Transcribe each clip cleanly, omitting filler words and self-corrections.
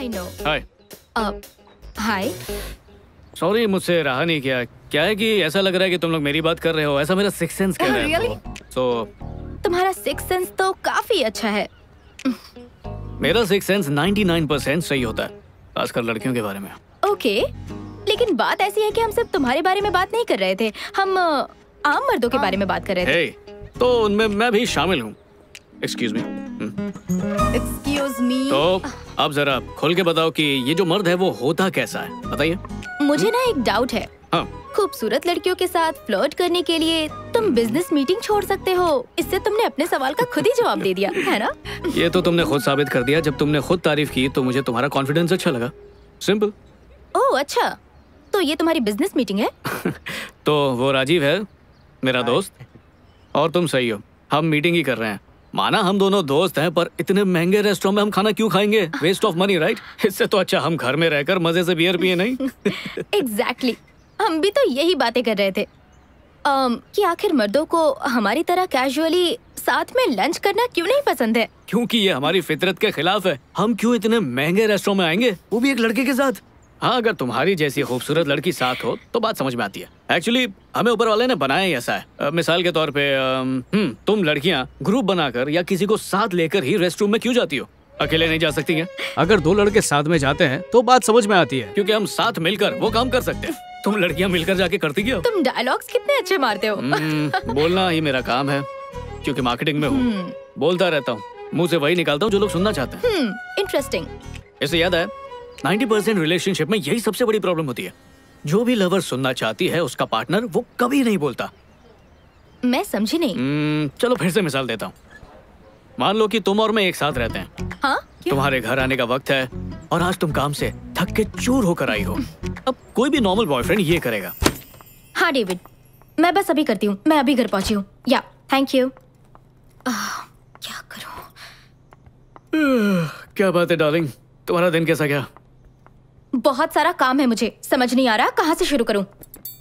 I know. Hi. Hi. Sorry, मुझसे रहा नहीं किया। क्या है कि ऐसा लग रहा है कि तुम लोग मेरी बात कर रहे हो, ऐसा मेरा सिक्स सेंस कह रहा है। Really? तुम्हारा सिक्स सेंस तो काफी अच्छा है। मेरा सिक्स सेंस 99% सही होता है, खासकर लड़कियों के बारे में। ओके, लेकिन बात ऐसी है कि हम सिर्फ तुम्हारे बारे में बात नहीं कर रहे थे, हम आम मर्दों के बारे में बात कर रहे थे। Hey, तो उनमें मैं भी शामिल हूँ। Excuse me. Excuse me. तो आप जरा खोल के बताओ कि ये जो मर्द है वो होता कैसा है, बताइए। मुझे ना एक डाउट है। हाँ। खूबसूरत लड़कियों के साथ फ्लर्ट करने के लिए तुम बिजनेस मीटिंग छोड़ सकते हो। इससे तुमने अपने सवाल का खुद ही जवाब दे दिया, है ना? ये तो तुमने खुद साबित कर दिया। जब तुमने खुद तारीफ की तो मुझे तुम्हारा कॉन्फिडेंस अच्छा लगा। सिंपल। ओह अच्छा, तो ये तुम्हारी बिजनेस मीटिंग है? तो वो राजीव है मेरा दोस्त, और तुम सही हो, हम मीटिंग ही कर रहे हैं। माना हम दोनों दोस्त हैं, पर इतने महंगे रेस्टोरेंट में हम खाना क्यों खाएंगे? Waste of money, right? इससे तो अच्छा हम घर में रहकर मजे से बियर पिए, नहीं? एग्जैक्टली, हम भी तो यही बातें कर रहे थे कि आखिर मर्दों को हमारी तरह कैजुअली साथ में लंच करना क्यों नहीं पसंद है? क्योंकि ये हमारी फितरत के खिलाफ है। हम क्यों इतने महंगे रेस्टोरेंट में आएंगे, वो भी एक लड़के के साथ? हाँ, अगर तुम्हारी जैसी खूबसूरत लड़की साथ हो तो बात समझ में आती है। एक्चुअली हमें ऊपर वाले ने बनाया ही ऐसा है। मिसाल के तौर पे तुम लड़कियां ग्रुप बनाकर या किसी को साथ लेकर ही रेस्ट रूम में क्यों जाती हो? अकेले नहीं जा सकती हैं? अगर दो लड़के साथ में जाते हैं तो बात समझ में आती है, क्योंकि हम साथ मिलकर वो काम कर सकते हैं। तुम लड़कियां मिलकर जाके करती क्या? तुम डायलॉग्स कितने अच्छे मारते हो। बोलना ही मेरा काम है, क्योंकि मार्केटिंग में हूँ। बोलता रहता हूँ, मुंह से वही निकालता हूँ जो लोग सुनना चाहते हैं। इंटरेस्टिंग। इससे याद है, 90% रिलेशनशिप में यही सबसे बड़ी प्रॉब्लम होती है। जो भी लवर सुनना चाहती है उसका पार्टनर वो कभी नहीं बोलता। मैं समझी नहीं। चलो फिर से मिसाल देता हूँ। मान लो कि तुम और मैं एक साथ रहते हैं। हाँ? तुम्हारे घर आने का वक्त है और आज तुम काम से थक के चूर होकर आई हो। अब कोई भी नॉर्मल बॉयफ्रेंड ये करेगा। हाँ डेविड, मैं बस अभी करती हूँ, मैं अभी घर पहुंची हूँ। या थैंक यू। क्या करूँ? क्या बात है डार्लिंग, तुम्हारा दिन कैसा गया? बहुत सारा काम है, मुझे समझ नहीं आ रहा कहाँ से शुरू करूँ।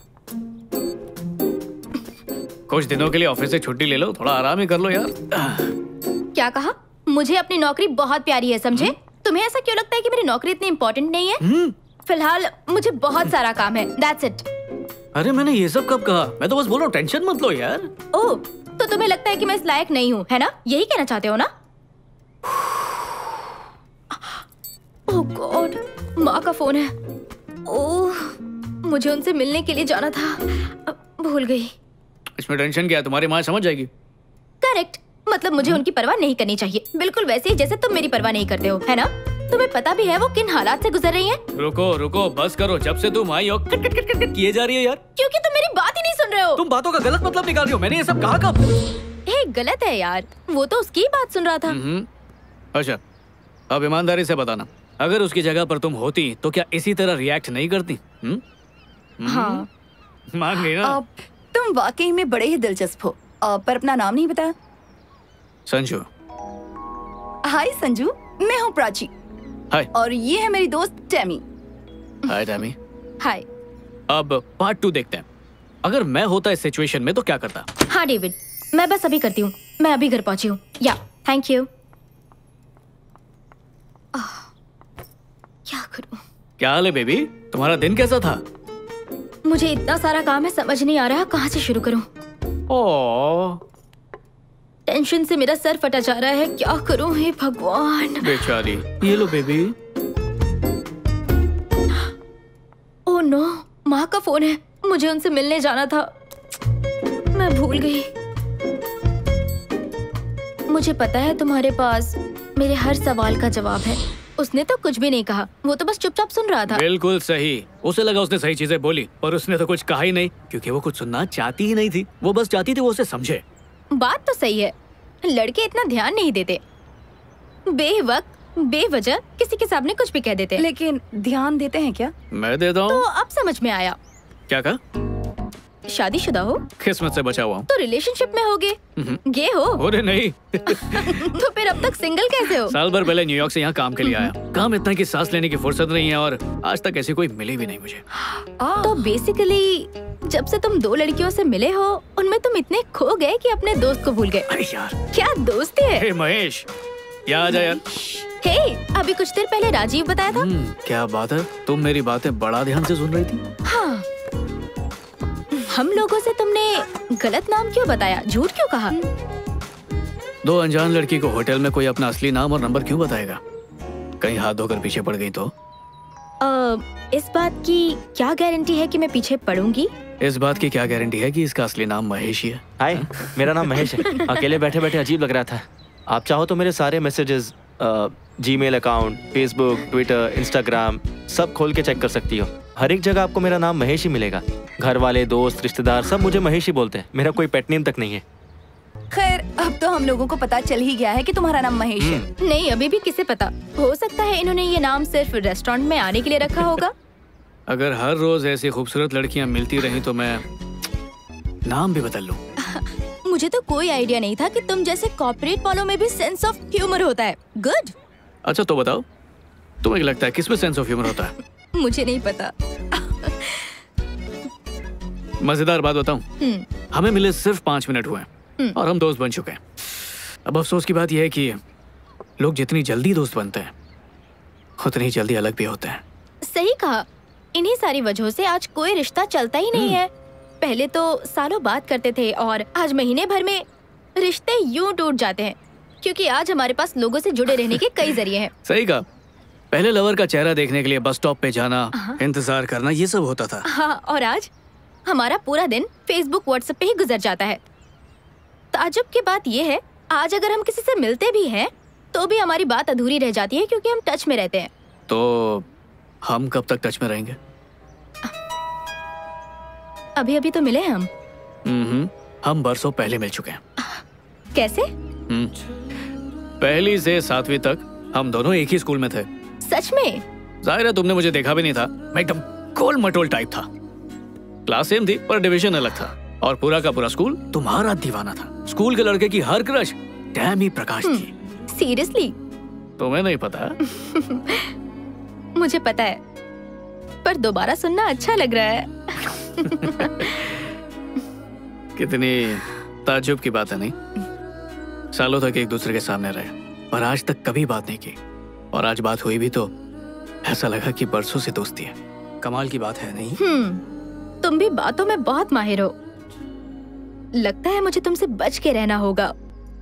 कुछ दिनों के लिए ऑफिस से छुट्टी ले लो, थोड़ा आराम ही कर लो यार। क्या कहा? मुझे अपनी नौकरी बहुत प्यारी है, समझे? तुम्हें ऐसा क्यों लगता है कि मेरी नौकरी इतनी इम्पोर्टेंट नहीं है? फिलहाल मुझे बहुत सारा काम है, दैट्स इट। अरे मैंने ये सब कब कहा? मैं तो बस बोल रहा हूँ, टेंशन मत लो यार। ओह, तो तुम्हें लगता है कि मैं इस लायक नहीं हूँ, है ना? यही कहना चाहते हो ना? ओह गॉड, माँ का फोन है। ओह, मुझे उनसे मिलने के लिए जाना था, भूल गई। इसमें टेंशन क्या है, तुम्हारी माँ समझ जाएगी। करेक्ट, मतलब मुझे उनकी परवाह नहीं करनी चाहिए, बिल्कुल वैसे ही जैसे तुम मेरी परवाह नहीं करते हो, है ना? तुम्हें पता भी है वो किन हालात से गुजर रही हैं? रुको रुको, बस करो। जब से तुम आई हो कट कट कट कट किए जा रही है यार। क्योंकि तुम मेरी बात ही नहीं सुन रहे हो। तुम बातों का गलत मतलब निकाल रही हो। मैंने ये सब कहा कब? गलत है यार, वो तो उसकी बात सुन रहा था। अच्छा, अब ईमानदारी से बताना, अगर उसकी जगह पर तुम होती तो क्या इसी तरह रिएक्ट नहीं करती? हाँ। मान गई ना? तुम वाकई में बड़े ही दिलचस्प हो, पर अपना नाम नहीं बताया। संजू। हाय संजू, मैं हूँ प्राची। हाय। और ये है मेरी दोस्त टेमी। हाय टेमी। हाय। अब पार्ट 2 देखते हैं। अगर मैं होता इस सिचुएशन में तो क्या करता? हाँ डेविड, मैं बस अभी करती हूँ, मैं अभी घर पहुंची हूँ। या थैंक यू। क्या करूँ? क्या हाल है बेबी, तुम्हारा दिन कैसा था? मुझे इतना सारा काम है, समझ नहीं आ रहा कहाँ से शुरू करूँ। ओह, टेंशन से मेरा सर फटा जा रहा है, क्या करूँ हे भगवान। बेचारी। ये लो बेबी। ओह नो, माँ का फोन है, मुझे उनसे मिलने जाना था, मैं भूल गई। मुझे पता है तुम्हारे पास मेरे हर सवाल का जवाब है। उसने तो कुछ भी नहीं कहा, वो तो बस चुपचाप सुन रहा था। बिल्कुल सही, उसे लगा उसने सही चीजें बोली, पर उसने तो कुछ कहा ही नहीं, क्योंकि वो कुछ सुनना चाहती ही नहीं थी। वो बस चाहती थी वो उसे समझे। बात तो सही है, लड़के इतना ध्यान नहीं देते, बेवक्त बेवजह किसी के सामने कुछ भी कह देते। लेकिन ध्यान देते हैं क्या? मैं देता हूँ। तो अब समझ में आया। क्या कहा? शादीशुदा हो? किस्मत से बचा हुआ हूँ। तो रिलेशनशिप में होगे? गे हो? अरे नहीं। तो फिर अब तक सिंगल कैसे हो? साल भर पहले न्यूयॉर्क से यहाँ काम के लिए आया। काम इतना कि सांस लेने की फुर्सत नहीं है, और आज तक ऐसी कोई मिली भी नहीं मुझे। तो बेसिकली जब से तुम दो लड़कियों से मिले हो, उनमें तुम इतने खो गए कि अपने दोस्त को भूल गए। अरे यार, क्या दोस्ती है? हे महेश, यहाँ आ जा यार। हे, अभी कुछ देर पहले राजीव बताया था। क्या बात है, तुम मेरी बातें बड़ा ध्यान से सुन रही थी। हाँ, हम लोगों से तुमने गलत नाम क्यों बताया, झूठ क्यों कहा? दो अनजान लड़की को होटल में कोई अपना असली नाम और नंबर क्यों बताएगा? कहीं हाथ धोकर पीछे पड़ गई तो? इस बात की क्या गारंटी है कि मैं पीछे पड़ूंगी? इस बात की क्या गारंटी है कि इसका असली नाम महेश ही है? हाय, मेरा नाम महेश है। अकेले बैठे बैठे अजीब लग रहा था। आप चाहो तो मेरे सारे messages, Gmail account, Facebook, Twitter, Instagram सब खोल के चेक कर सकती हो। हर एक जगह आपको मेरा नाम महेश ही मिलेगा। घर वाले, दोस्त, रिश्तेदार सब मुझे महेश ही बोलते हैं। मेरा कोई पेट नेम तक नहीं है। खैर, अब तो हम लोगों को पता चल ही गया है कि तुम्हारा नाम महेश है। नहीं, अभी भी किसे पता, हो सकता है इन्होंने ये नाम सिर्फ रेस्टोरेंट में आने के लिए रखा होगा। अगर हर रोज ऐसी खूबसूरत लड़कियां मिलती रहीं तो मैं नाम भी बदल लूं। मुझे तो कोई आइडिया नहीं था कि तुम जैसे कॉर्पोरेट वालों में भी सेंस ऑफ ह्यूमर होता है। गुड। अच्छा तो बताओ, तुम्हें क्या लगता है किसमें सेंस ऑफ ह्यूमर होता है? मुझे नहीं पता। मजेदार बात बताऊं, हमें मिले सिर्फ 5 मिनट हुए हैं और हम दोस्त बन चुके हैं। अब अफसोस की बात यह है कि लोग जितनी जल्दी दोस्त बनते हैं उतनी जल्दी अलग भी होते हैं। सही कहा, इन्हीं सारी वजहों से आज कोई रिश्ता चलता ही नहीं है। पहले तो सालों बात करते थे और आज महीने भर में रिश्ते यूं टूट जाते हैं, क्योंकि आज हमारे पास लोगों से जुड़े रहने के कई जरिए हैं। सही कहा, पहले लवर का चेहरा देखने के लिए बस स्टॉप पे जाना, इंतजार करना, ये सब होता था। हाँ, और आज हमारा पूरा दिन फेसबुक, व्हाट्सएप पे ही गुजर जाता है। ताज्जुब की बात ये है, आज अगर हम किसी से मिलते भी हैं तो भी हमारी बात अधूरी रह जाती है, क्योंकि हम टच में रहते हैं। तो हम कब तक टच में रहेंगे? अभी अभी तो मिले हैं हम बरसों पहले मिल चुके हैं। कैसे? पहली से 7वीं तक हम दोनों एक ही स्कूल में थे। सच में? जाहिर है तुमने मुझे देखा भी नहीं था, मैं एकदम गोल मटोल टाइप था। क्लास सेम थी पर डिवीजन अलग था और पूरा का पूरा स्कूल तुम्हारा दीवाना था। स्कूल के लड़के की हर क्रश डैमी प्रकाश थी। सीरियसली? तुम्हें नहीं पता? मुझे पता है, पर दोबारा सुनना अच्छा लग रहा है। कितनी ताज्जुब की बात है नहीं? सालों तक एक दूसरे के सामने रहे पर आज तक कभी बात नहीं की, और आज बात हुई भी तो ऐसा लगा कि बरसों से दोस्ती है। कमाल की बात है नहीं? तुम भी बातों में बहुत माहिर हो। लगता है मुझे तुमसे बच के रहना होगा।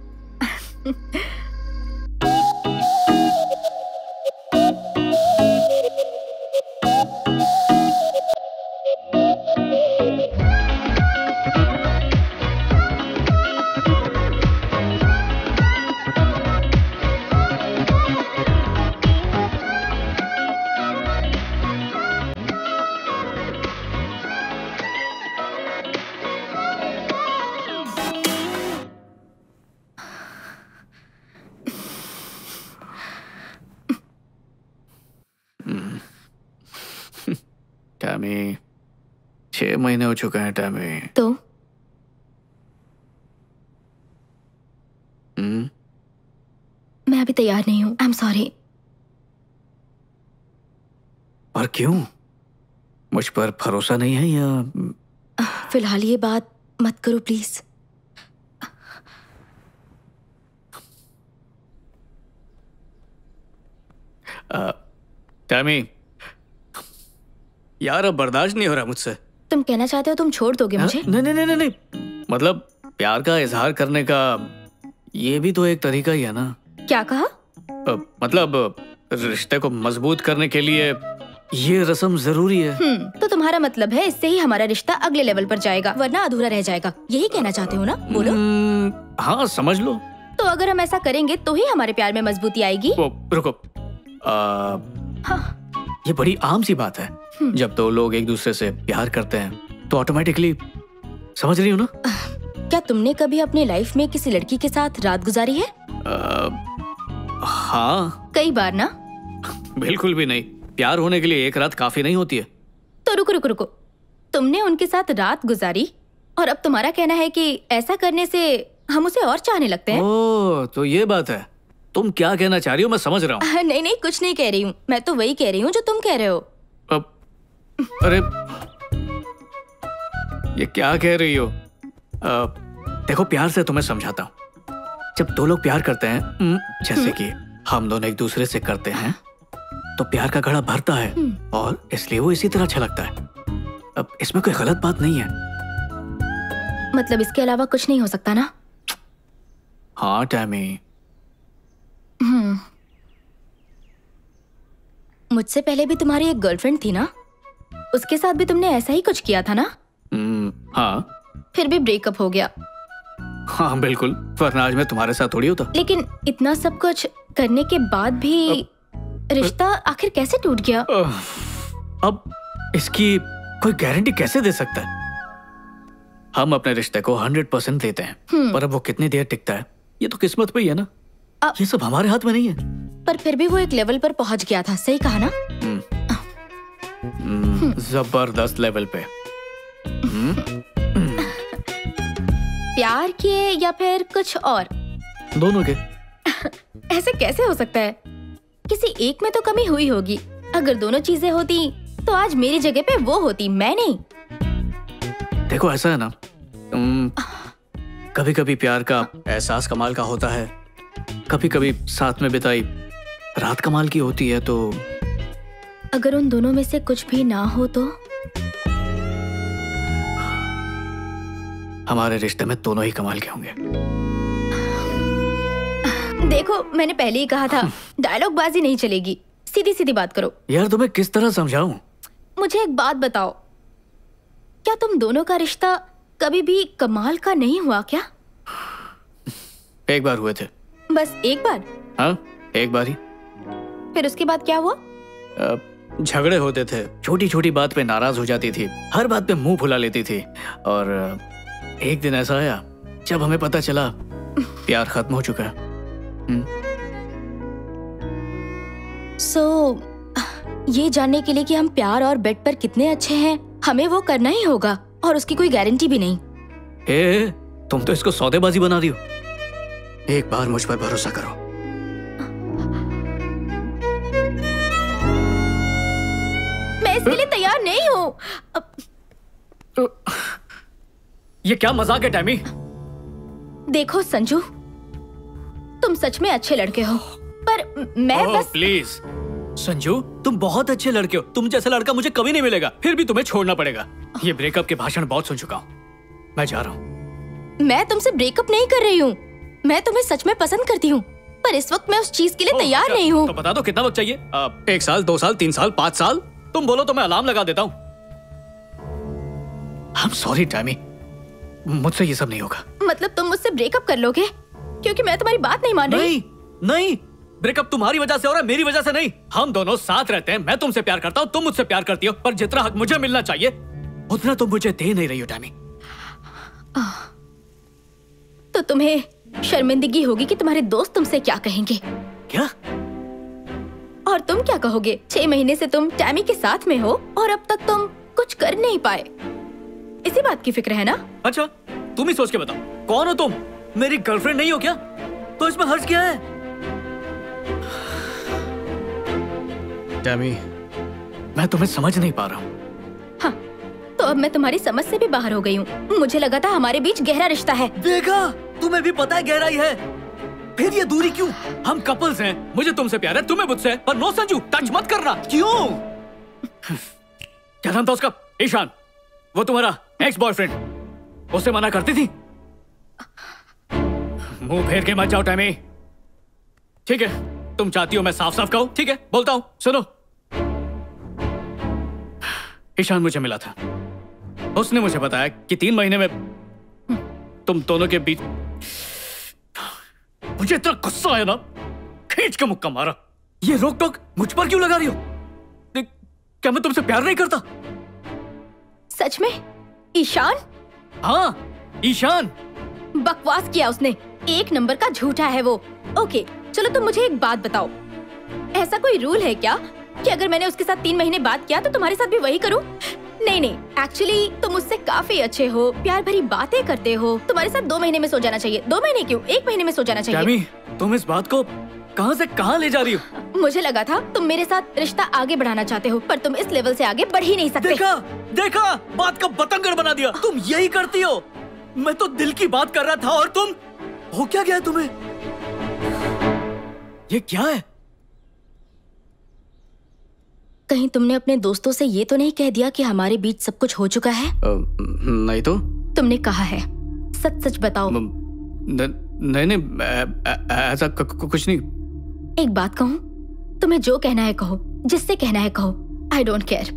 टैमी, 6 महीने हो चुके हैं टैमी। तो मैं अभी तैयार नहीं हूँ। I am sorry. और क्यों? मुझ पर भरोसा नहीं है या? फिलहाल ये बात मत करो प्लीज। टैमी, यार अब बर्दाश्त नहीं हो रहा मुझसे। तुम कहना चाहते हो तुम छोड़ दोगे मुझे? नहीं नहीं नहीं नहीं, मतलब प्यार का इजहार करने का ये भी तो एक तरीका ही है ना। क्या कहा? मतलब रिश्ते को मजबूत करने के लिए ये रस्म जरूरी है। तो तुम्हारा मतलब है इससे ही हमारा रिश्ता अगले लेवल पर जाएगा, वरना अधूरा रह जाएगा। यही कहना चाहते हो ना? बोलो। हाँ समझ लो। तो अगर हम ऐसा करेंगे तो ही हमारे प्यार में मजबूती आएगी। रुको, ये बड़ी आम सी बात है। जब दो लोग एक दूसरे से प्यार करते हैं तो ऑटोमेटिकली, समझ रही हो ना? क्या तुमने कभी अपनी लाइफ में किसी लड़की के साथ रात गुजारी है? हाँ। कई बार ना? बिल्कुल भी नहीं, प्यार होने के लिए एक रात काफी नहीं होती है। तो रुको, तुमने उनके साथ रात गुजारी और अब तुम्हारा कहना है कि ऐसा करने से हम उसे और चाहने लगते हैं? ओह, तो ये बात है। तुम क्या कहना चाह रही हो? मैं समझ रहा हूँ। नहीं, कुछ नहीं कह रही हूँ। मैं तो वही कह रही हूँ जो तुम कह रहे हो। अरे ये क्या कह रही हो? देखो, प्यार से तुम्हें समझाता हूँ। जब दो लोग प्यार करते हैं, जैसे कि हम दोनों एक दूसरे से करते हैं तो प्यार का घड़ा भरता है और इसलिए वो इसी तरह अच्छा लगता है। अब इसमें कोई गलत बात नहीं है। मतलब इसके अलावा कुछ नहीं हो सकता ना? हाँ टैमी। मुझसे पहले भी तुम्हारी एक गर्लफ्रेंड थी ना? उसके साथ भी तुमने ऐसा ही कुछ किया था ना? हाँ। फिर भी ब्रेकअप हो गया। हाँ बिल्कुल, वरना आज मैं तुम्हारे साथ थोड़ी होता। लेकिन इतना सब कुछ करने के बाद भी रिश्ता आखिर कैसे टूट गया? अब इसकी कोई गारंटी कैसे दे सकता है? हम अपने रिश्ते को 100% देते हैं, पर अब वो कितनी देर टिकता है ये तो किस्मत पे ही है ना। ये सब हमारे हाथ में नहीं है। पर फिर भी वो एक लेवल पर पहुंच गया था, सही कहा ना? जबरदस्त लेवल पे। प्यार के या फिर कुछ और? दोनों के। ऐसे कैसे हो सकता है? किसी एक में तो कमी हुई होगी। अगर दोनों चीजें होती तो आज मेरी जगह पे वो होती, मैं नहीं। देखो ऐसा है ना, कभी कभी प्यार का एहसास कमाल का होता है, कभी कभी साथ में बिताई रात कमाल की होती है। तो अगर उन दोनों में से कुछ भी ना हो तो? हमारे रिश्ते में दोनों ही कमाल के होंगे। देखो मैंने पहले ही कहा था, डायलॉग बाजी नहीं चलेगी, सीधी सीधी बात करो। यार तुम्हें किस तरह समझाऊं? मुझे एक बात बताओ, क्या तुम दोनों का रिश्ता कभी भी कमाल का नहीं हुआ क्या? एक बार हुए थे। बस एक बार? हाँ एक बार ही। फिर उसके बाद क्या हुआ? झगड़े होते थे, छोटी छोटी बात पे नाराज हो जाती थी, हर बात पे मुंह फुला लेती थी। और एक दिन ऐसा आया जब हमें पता चला प्यार खत्म हो चुका है। ये जानने के लिए कि हम प्यार और बेड पर कितने अच्छे हैं, हमें वो करना ही होगा और उसकी कोई गारंटी भी नहीं। तुम तो इसको सौदेबाजी बना रही हो। एक बार मुझ पर भरोसा करो। मैं इसके लिए तैयार नहीं हूँ। ये क्या मजाक है टैमी? देखो संजू, तुम सच में अच्छे लड़के हो, पर मैं बस। प्लीज संजू, तुम बहुत अच्छे लड़के हो। तुम जैसा लड़का मुझे कभी नहीं मिलेगा, फिर भी तुम्हें छोड़ना पड़ेगा। ये ब्रेकअप के भाषण बहुत सुन चुका हूँ, मैं जा रहा हूँ। मैं तुमसे ब्रेकअप नहीं कर रही हूँ, मैं तुम्हें सच में पसंद करती हूँ, पर इस वक्त मैं उस चीज के लिए तैयार नहीं हूँ। तो बता दो कितना वक्त चाहिए? 1 साल, 2 साल, 3 साल, 5 साल? तुम बोलो तो मैं अलार्म लगा देता हूँ। I'm sorry टैमी, मुझसे ये सब नहीं होगा। मतलब तुम मुझसे ब्रेकअप कर लोगे क्योंकि मैं तुम्हारी बात नहीं मान रही? नहीं, ब्रेकअप तुम्हारी वजह से हो रहा है, मेरी वजह से नहीं। हम दोनों साथ रहते हैं, मैं तुमसे प्यार करता हूँ, तुम मुझसे प्यार करती हो, पर जितना हक मुझे मिलना चाहिए उतना तुम मुझे दे नहीं रही हो टैमी। तो तुम्हें शर्मिंदगी होगी कि तुम्हारे दोस्त तुमसे क्या कहेंगे। क्या? और तुम क्या कहोगे? 6 महीने से तुम टैमी के साथ में हो और अब तक तुम कुछ कर नहीं पाए। इसी बात की फिक्र है ना? अच्छा, तुम ही सोच के बताओ, कौन हो तुम? मेरी गर्लफ्रेंड नहीं हो क्या? तो इसमें हर्ज क्या है? टैमी, मैं तुम्हें समझ नहीं पा रहा हूँ। हाँ, तो अब मैं तुम्हारी समझ से भी बाहर हो गई हूँ। मुझे लगा था हमारे बीच गहरा रिश्ता है। देखा, तुम्हें भी पता है गहराई है, फिर ये दूरी क्यों? हम कपल्स हैं, मुझे तुमसे प्यार है, तुम्हें मुझसे, पर नो संजू, टच मत करना। क्यों? क्या नाम था उसका? ईशान, वो तुम्हारा एक्स बॉयफ्रेंड, उससे मना करती थी? मुंह फेर के मत जाओ टैमी। ठीक है, तुम चाहती हो मैं साफ साफ कहूं? ठीक है, बोलता हूं, सुनो। ईशान मुझे मिला था, उसने मुझे बताया कि 3 महीने में तुम दोनों के बीच। मुझे इतना गुस्सा आया ना, खींच के मुक्का मारा। ये रोक टोक मुझ पर क्यों लगा रही हो? क्या मैं तुमसे प्यार नहीं करता? सच में? ईशान? हाँ, ईशान। बकवास किया उसने, 1 नंबर का झूठा है वो। ओके, चलो तुम मुझे एक बात बताओ, ऐसा कोई रूल है क्या कि अगर मैंने उसके साथ 3 महीने बात किया तो तुम्हारे साथ भी वही करूं? नहीं, एक्चुअली तुम मुझसे काफी अच्छे हो, प्यार भरी बातें करते हो, तुम्हारे साथ 2 महीने में सो जाना चाहिए। 2 महीने क्यों, 1 महीने में सो जाना चाहिए। टैमी, तुम इस बात को कहां से कहां ले जा रही हो? मुझे लगा था तुम मेरे साथ रिश्ता आगे बढ़ाना चाहते हो, पर तुम इस लेवल से आगे बढ़ ही नहीं सकते। देखा, बात का बतंगड़ बना दिया। तुम यही करती हो। मैं तो दिल की बात कर रहा था और तुम, हो क्या गया तुम्हें? ये क्या है? कहीं तुमने अपने दोस्तों से ये तो नहीं कह दिया कि हमारे बीच सब कुछ हो चुका है? नहीं तो। तुमने कहा है, सच सच बताओ। नहीं, ऐसा कुछ नहीं। एक बात कहूँ, तुम्हें जो कहना है कहो, जिससे कहना है कहो, आई डोंट केयर।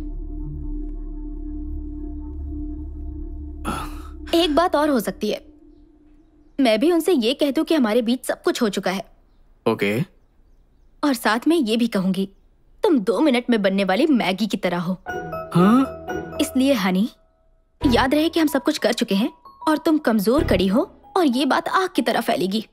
एक बात और हो सकती है, मैं भी उनसे ये कह दूं कि हमारे बीच सब कुछ हो चुका है। ओके। और साथ में ये भी कहूंगी, तुम 2 मिनट में बनने वाली मैगी की तरह हो। हाँ? इसलिए हनी, याद रहे कि हम सब कुछ कर चुके हैं और तुम कमजोर कड़ी हो और ये बात आग की तरह फैलेगी।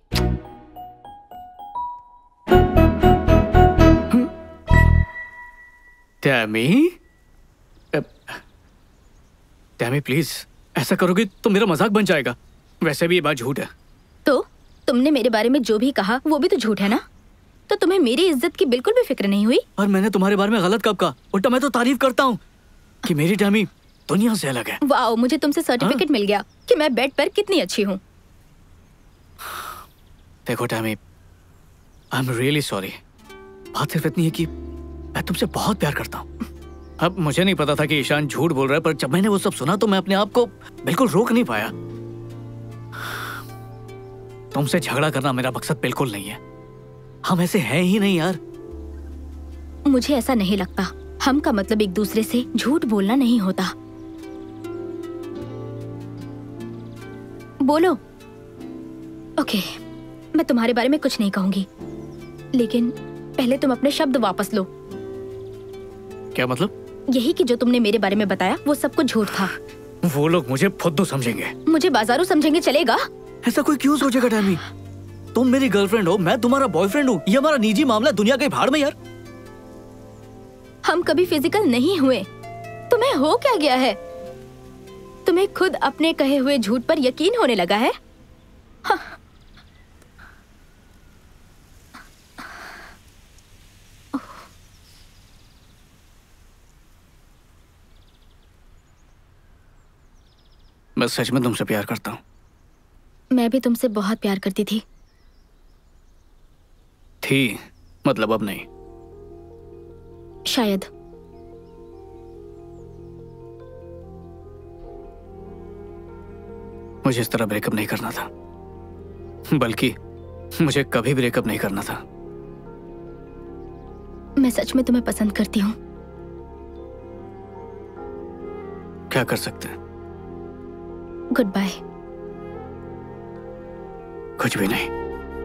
टैमी प्लीज, ऐसा करोगी तो मेरा मजाक बन जाएगा। वैसे भी ये बात झूठ है। तो तुमने मेरे बारे में जो भी कहा वो भी तो झूठ है ना? तो तुम्हें मेरी इज्जत की बिल्कुल भी फिक्र नहीं हुई? और मैंने तुम्हारे बारे में गलत कब कहा? उल्टा मैं तो तारीफ करता हूँ कि मेरी टैमी दुनिया से अलग है। वाओ, मुझे तुमसे सर्टिफिकेट मिल गया कि मैं बेड पर कितनी अच्छी हूँ। देखो Tammy, I am really sorry. बात सिर्फ इतनी है कि मैं तुमसे बहुत प्यार करता हूँ। अब मुझे नहीं पता था कि ईशान झूठ बोल रहा है, पर जब मैंने वो सब सुना तो मैं अपने आप को बिल्कुल रोक नहीं पाया। तुमसे झगड़ा करना मेरा मकसद बिल्कुल नहीं है। हम ऐसे हैं ही नहीं यार। मुझे ऐसा नहीं लगता। हम का मतलब एक दूसरे से झूठ बोलना नहीं होता। बोलो। ओके, मैं तुम्हारे बारे में कुछ नहीं कहूंगी, लेकिन पहले तुम अपने शब्द वापस लो। क्या मतलब? यही कि जो तुमने मेरे बारे में बताया वो सब कुछ झूठ था। वो लोग मुझे फुद्दू समझेंगे। मुझे बाजारू समझेंगे चलेगा? ऐसा कोई क्यों सोचेगा टैमी? तुम मेरी गर्लफ्रेंड हो, मैं तुम्हारा बॉयफ्रेंड हूँ। ये हमारा निजी मामला, दुनिया के भाड़ में यार। हम कभी फिजिकल नहीं हुए। तुम्हें हो क्या गया है? तुम्हें खुद अपने कहे हुए झूठ पर यकीन होने लगा है? हाँ। मैं सच में तुमसे प्यार करता हूँ। मैं भी तुमसे बहुत प्यार करती थी। मतलब अब नहीं। शायद। मुझे इस तरह ब्रेकअप नहीं करना था, बल्कि मुझे कभी ब्रेकअप नहीं करना था। मैं सच में तुम्हें पसंद करती हूँ। क्या कर सकते हैं? Goodbye. कुछ भी नहीं।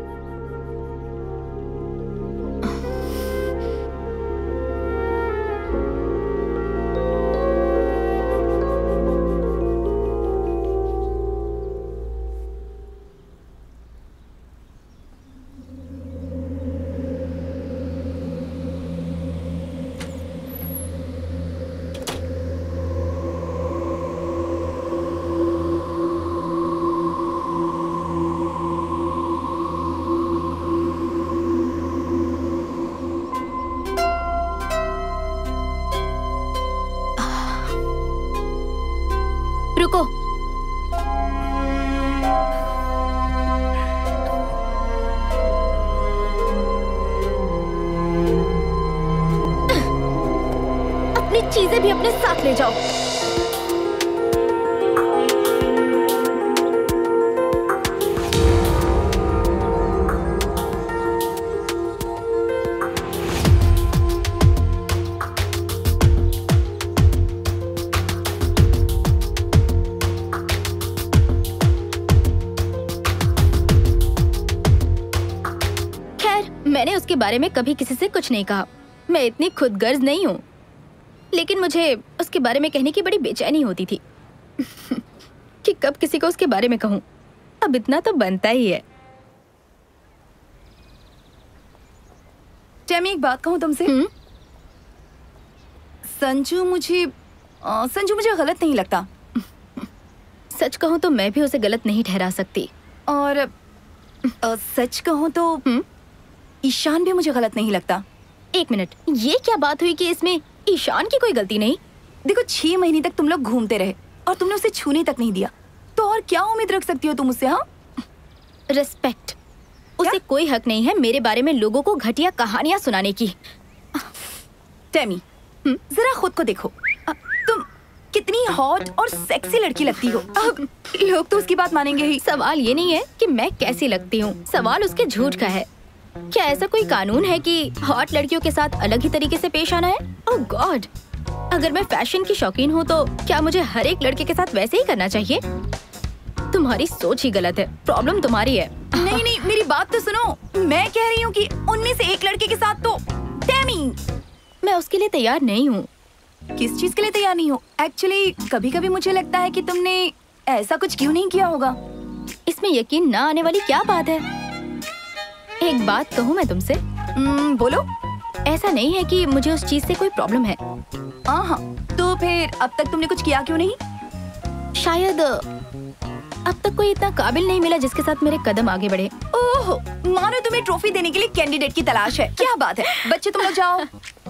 रुको। अपनी चीजें भी अपने साथ ले जाओ। मैंने उसके बारे में कभी किसी से कुछ नहीं कहा। मैं इतनी खुदगर्ज नहीं हूँ, लेकिन मुझे उसके बारे में कहने की बड़ी बेचैनी होती थी कि कब किसी को उसके बारे में कहूँ। अब इतना तो बनता ही है। टैमी, एक बात कहूँ तुमसे? संजू मुझे गलत नहीं लगता। सच कहूँ तो मैं भी उसे गलत नहीं ठहरा सकती। और सच कहूँ तो ईशान भी मुझे गलत नहीं लगता। एक मिनट, ये क्या बात हुई कि इसमें ईशान की कोई गलती नहीं? देखो, 6 महीने तक तुम लोग घूमते रहे और तुमने उसे छूने तक नहीं दिया, तो और क्या उम्मीद रख सकती हो तुम उससे? हाँ, रिस्पेक्ट। उसे कोई हक नहीं है मेरे बारे में लोगों को घटिया कहानियां सुनाने की। टेमी, जरा खुद को देखो। तुम कितनी हॉट और सेक्सी लड़की लगती हो। अब लोग तो उसकी बात मानेंगे ही। सवाल ये नहीं है कि मैं कैसी लगती हूँ, सवाल उसके झूठ का है। क्या ऐसा कोई कानून है कि हॉट लड़कियों के साथ अलग ही तरीके से पेश आना है? ओह गॉड, अगर मैं फैशन की शौकीन हूँ तो क्या मुझे हर एक लड़के के साथ वैसे ही करना चाहिए? तुम्हारी सोच ही गलत है, प्रॉब्लम तुम्हारी है। नहीं नहीं, मेरी बात तो सुनो। मैं कह रही हूँ कि उनमें से एक लड़के के साथ तो टेमी। मैं उसके लिए तैयार नहीं हूँ। किस चीज के लिए तैयार नहीं हो? एक्चुअली कभी कभी मुझे लगता है कि तुमने ऐसा कुछ क्यों नहीं किया होगा। इसमें यकीन ना आने वाली क्या बात है? एक बात कहूँ मैं तुमसे? बोलो। ऐसा नहीं है कि मुझे उस चीज से कोई प्रॉब्लम है। हाँ, तो फिर अब तक तुमने कुछ किया क्यों नहीं? शायद अब तक कोई इतना काबिल नहीं मिला जिसके साथ मेरे कदम आगे बढ़े। ओह, मानो तुम्हें ट्रॉफी देने के लिए कैंडिडेट की तलाश है। क्या बात है, बच्चे तुम लोग जाओ।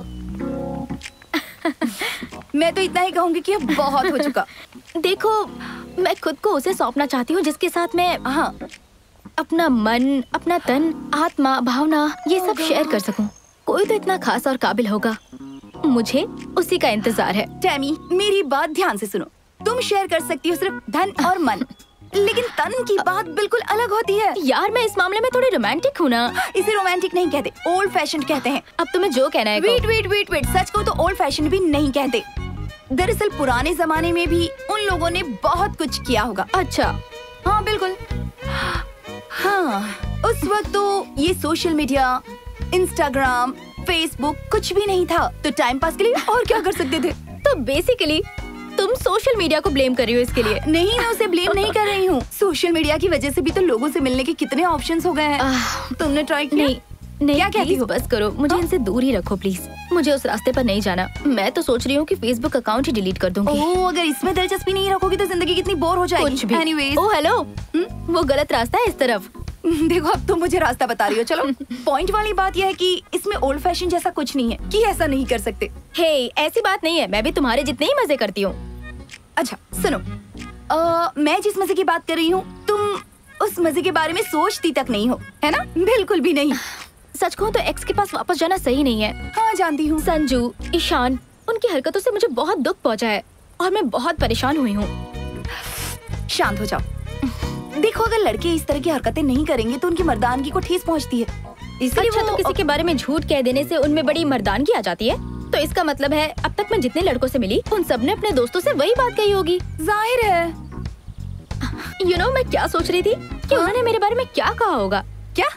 मैं तो इतना ही कहूँगी कि अब बहुत हो चुका। देखो, मैं खुद को उसे सौंपना चाहती हूँ जिसके साथ मैं अपना मन, अपना तन, आत्मा, भावना ये सब शेयर कर सकूं। कोई तो इतना खास और काबिल होगा, मुझे उसी का इंतजार है। टेमी, मेरी बात ध्यान से सुनो। तुम शेयर कर सकती हो सिर्फ धन और मन, लेकिन तन की बात बिल्कुल अलग होती है। यार, मैं इस मामले में थोड़ी रोमांटिक हूँ ना। इसे रोमांटिक नहीं कहते, ओल्ड फैशन कहते हैं। अब तुम्हें जो कहना है वेट वेट वेट वेट, सच को तो ओल्ड फैशन भी नहीं कहते। दरअसल पुराने जमाने में भी उन लोगों ने बहुत कुछ किया होगा। अच्छा, हाँ बिल्कुल। हाँ, उस वक्त तो ये सोशल मीडिया, इंस्टाग्राम, फेसबुक कुछ भी नहीं था, तो टाइम पास के लिए और क्या कर सकते थे। तो बेसिकली तुम सोशल मीडिया को ब्लेम कर रही हो इसके लिए? नहीं, मैं उसे ब्लेम नहीं कर रही हूँ। सोशल मीडिया की वजह से भी तो लोगों से मिलने के कितने ऑप्शंस हो गए हैं। तुमने ट्राई किया? नहीं, क्या कहती हो? बस करो, मुझे इनसे दूर ही रखो प्लीज। मुझे उस रास्ते पर नहीं जाना। मैं तो सोच रही हूँ कि फेसबुक अकाउंट ही डिलीट कर दूंगी। ओह, अगर इसमें दिलचस्पी नहीं रखोगी तो जिंदगी कितनी बोर हो जाएगी। कुछ भी। Anyways, ओह हेलो, वो गलत रास्ता है इस तरफ। देखो, अब तुम मुझे रास्ता बता रही हो। चलो, पॉइंट वाली बात यह है कि इसमें ओल्ड फैशन जैसा कुछ नहीं है कि ऐसा नहीं कर सकते। हे, ऐसी बात नहीं है, मैं भी तुम्हारे जितने ही मजे करती हूँ। अच्छा सुनो, मैं जिस मजे की बात कर रही हूँ, तुम उस मजे के बारे में सोचती तक नहीं हो, है ना? बिल्कुल भी नहीं। सच कहूँ तो एक्स के पास वापस जाना सही नहीं है। हाँ जानती हूँ। संजू, ईशान, उनकी हरकतों से मुझे बहुत दुख पहुँचा है और मैं बहुत परेशान हुई हूँ। शांत हो जाओ। देखो, अगर लड़के इस तरह की हरकतें नहीं करेंगे तो उनकी मर्दानगी को ठेस पहुँचती है। इसलिए अच्छा, तो किसी के बारे में झूठ कह देने से उनमें बड़ी मर्दानगी आ जाती है? तो इसका मतलब है अब तक मैं जितने लड़कों से मिली उन सब ने अपने दोस्तों से वही बात कही होगी। जाहिर है। मैं क्या सोच रही थी कि उन्होंने मेरे बारे में क्या कहा होगा। क्या?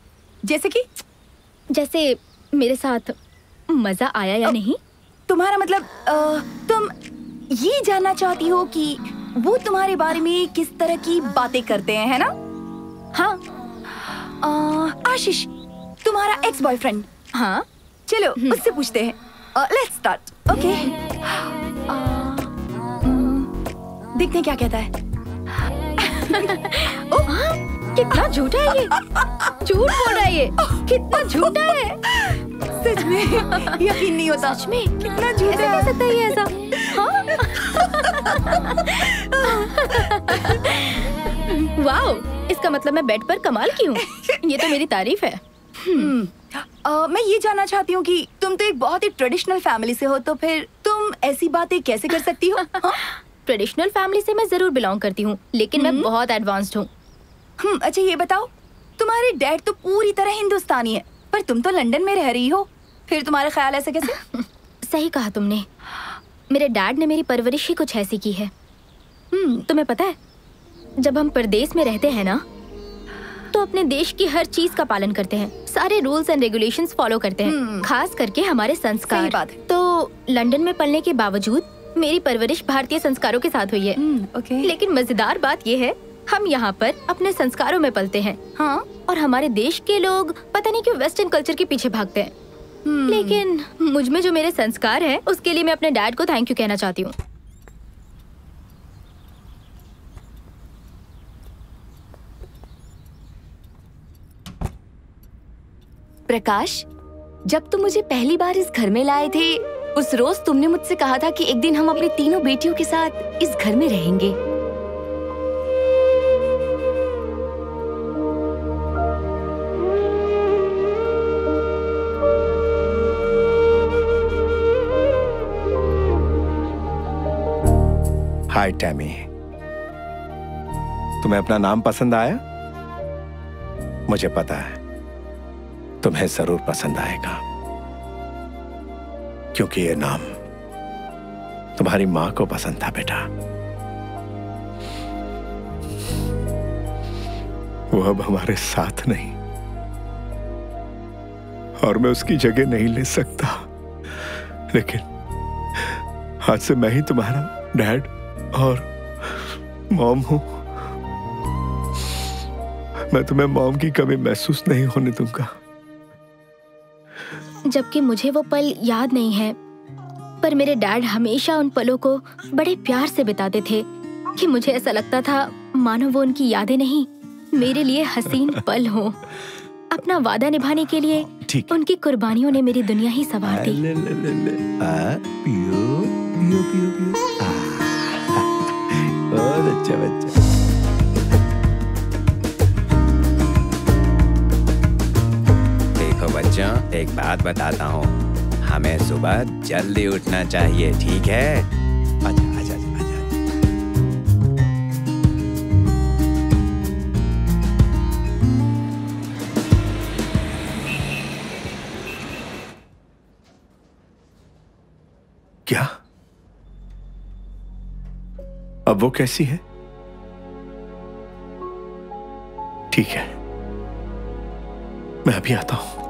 जैसे मेरे साथ मजा आया या नहीं? तुम्हारा मतलब तुम ये जानना चाहती हो कि वो तुम्हारे बारे में किस तरह की बातें करते हैं, है ना? हाँ। आशीष, तुम्हारा एक्स बॉयफ्रेंड। हाँ, चलो उससे पूछते हैं। Let's start. ओके, देखते हैं क्या कहता है। कितना झूठा है ये। झूठ बोल रहा है ये। कितना झूठा है। सच में यकीन नहीं होता। सच में कितना झूठा ऐसे कह सकता है ये ऐसा? वाओ, इसका मतलब मैं बेड पर कमाल की हूँ। ये तो मेरी तारीफ है। मैं ये जानना चाहती हूँ कि तुम तो एक बहुत ही ट्रेडिशनल फैमिली से हो, तो फिर तुम ऐसी बातें कैसे कर सकती हो? ट्रेडिशनल फैमिली से मैं जरूर बिलोंग करती हूँ, लेकिन मैं बहुत एडवांस्ड हूँ। अच्छा ये बताओ, तुम्हारे डैड तो पूरी तरह हिंदुस्तानी है, पर तुम तो लंदन में रह रही हो, फिर तुम्हारा ख्याल ऐसे कैसे? सही कहा तुमने। मेरे डैड ने मेरी परवरिश ही कुछ ऐसी की है। तुम्हें पता है, जब हम परदेश में रहते हैं ना, तो अपने देश की हर चीज का पालन करते हैं, सारे रूल्स एंड रेगुलेशंस फॉलो करते हैं, खास करके हमारे संस्कार। सही बात है। तो लंदन में पढ़ने के बावजूद मेरी परवरिश भारतीय संस्कारों के साथ हुई है। ओके। लेकिन मजेदार बात यह है, हम यहाँ पर अपने संस्कारों में पलते हैं। हाँ। और हमारे देश के लोग पता नहीं क्यों वेस्टर्न कल्चर के पीछे भागते हैं। लेकिन मुझ में जो मेरे संस्कार हैं, उसके लिए मैं अपने डैड को थैंक यू कहना चाहती हूँ। प्रकाश, जब तुम मुझे पहली बार इस घर में लाए थे, उस रोज तुमने मुझसे कहा था कि एक दिन हम अपनी तीनों बेटियों के साथ इस घर में रहेंगे। हाय टैमी, तुम्हें अपना नाम पसंद आया? मुझे पता है तुम्हें जरूर पसंद आएगा, क्योंकि ये नाम तुम्हारी मां को पसंद था बेटा। वो अब हमारे साथ नहीं और मैं उसकी जगह नहीं ले सकता, लेकिन आज से मैं ही तुम्हारा डैड और मॉम हूं। मैं तुम्हें मॉम की कमी महसूस नहीं होने दूंगा। जबकि मुझे वो पल याद नहीं है, पर मेरे डैड हमेशा उन पलों को बड़े प्यार से बिताते थे कि मुझे ऐसा लगता था मानो वो उनकी यादें नहीं, मेरे लिए हसीन पल हो। अपना वादा निभाने के लिए उनकी कुर्बानियों ने मेरी दुनिया ही संवार दी। पियो पियो पियो पियो। बहुत अच्छा बच्चा। देखो बच्चों, एक बात बताता हूँ, हमें सुबह जल्दी उठना चाहिए, ठीक है? आजा आजा आजा। क्या? अब वो कैसी है? ठीक है, मैं अभी आता हूं।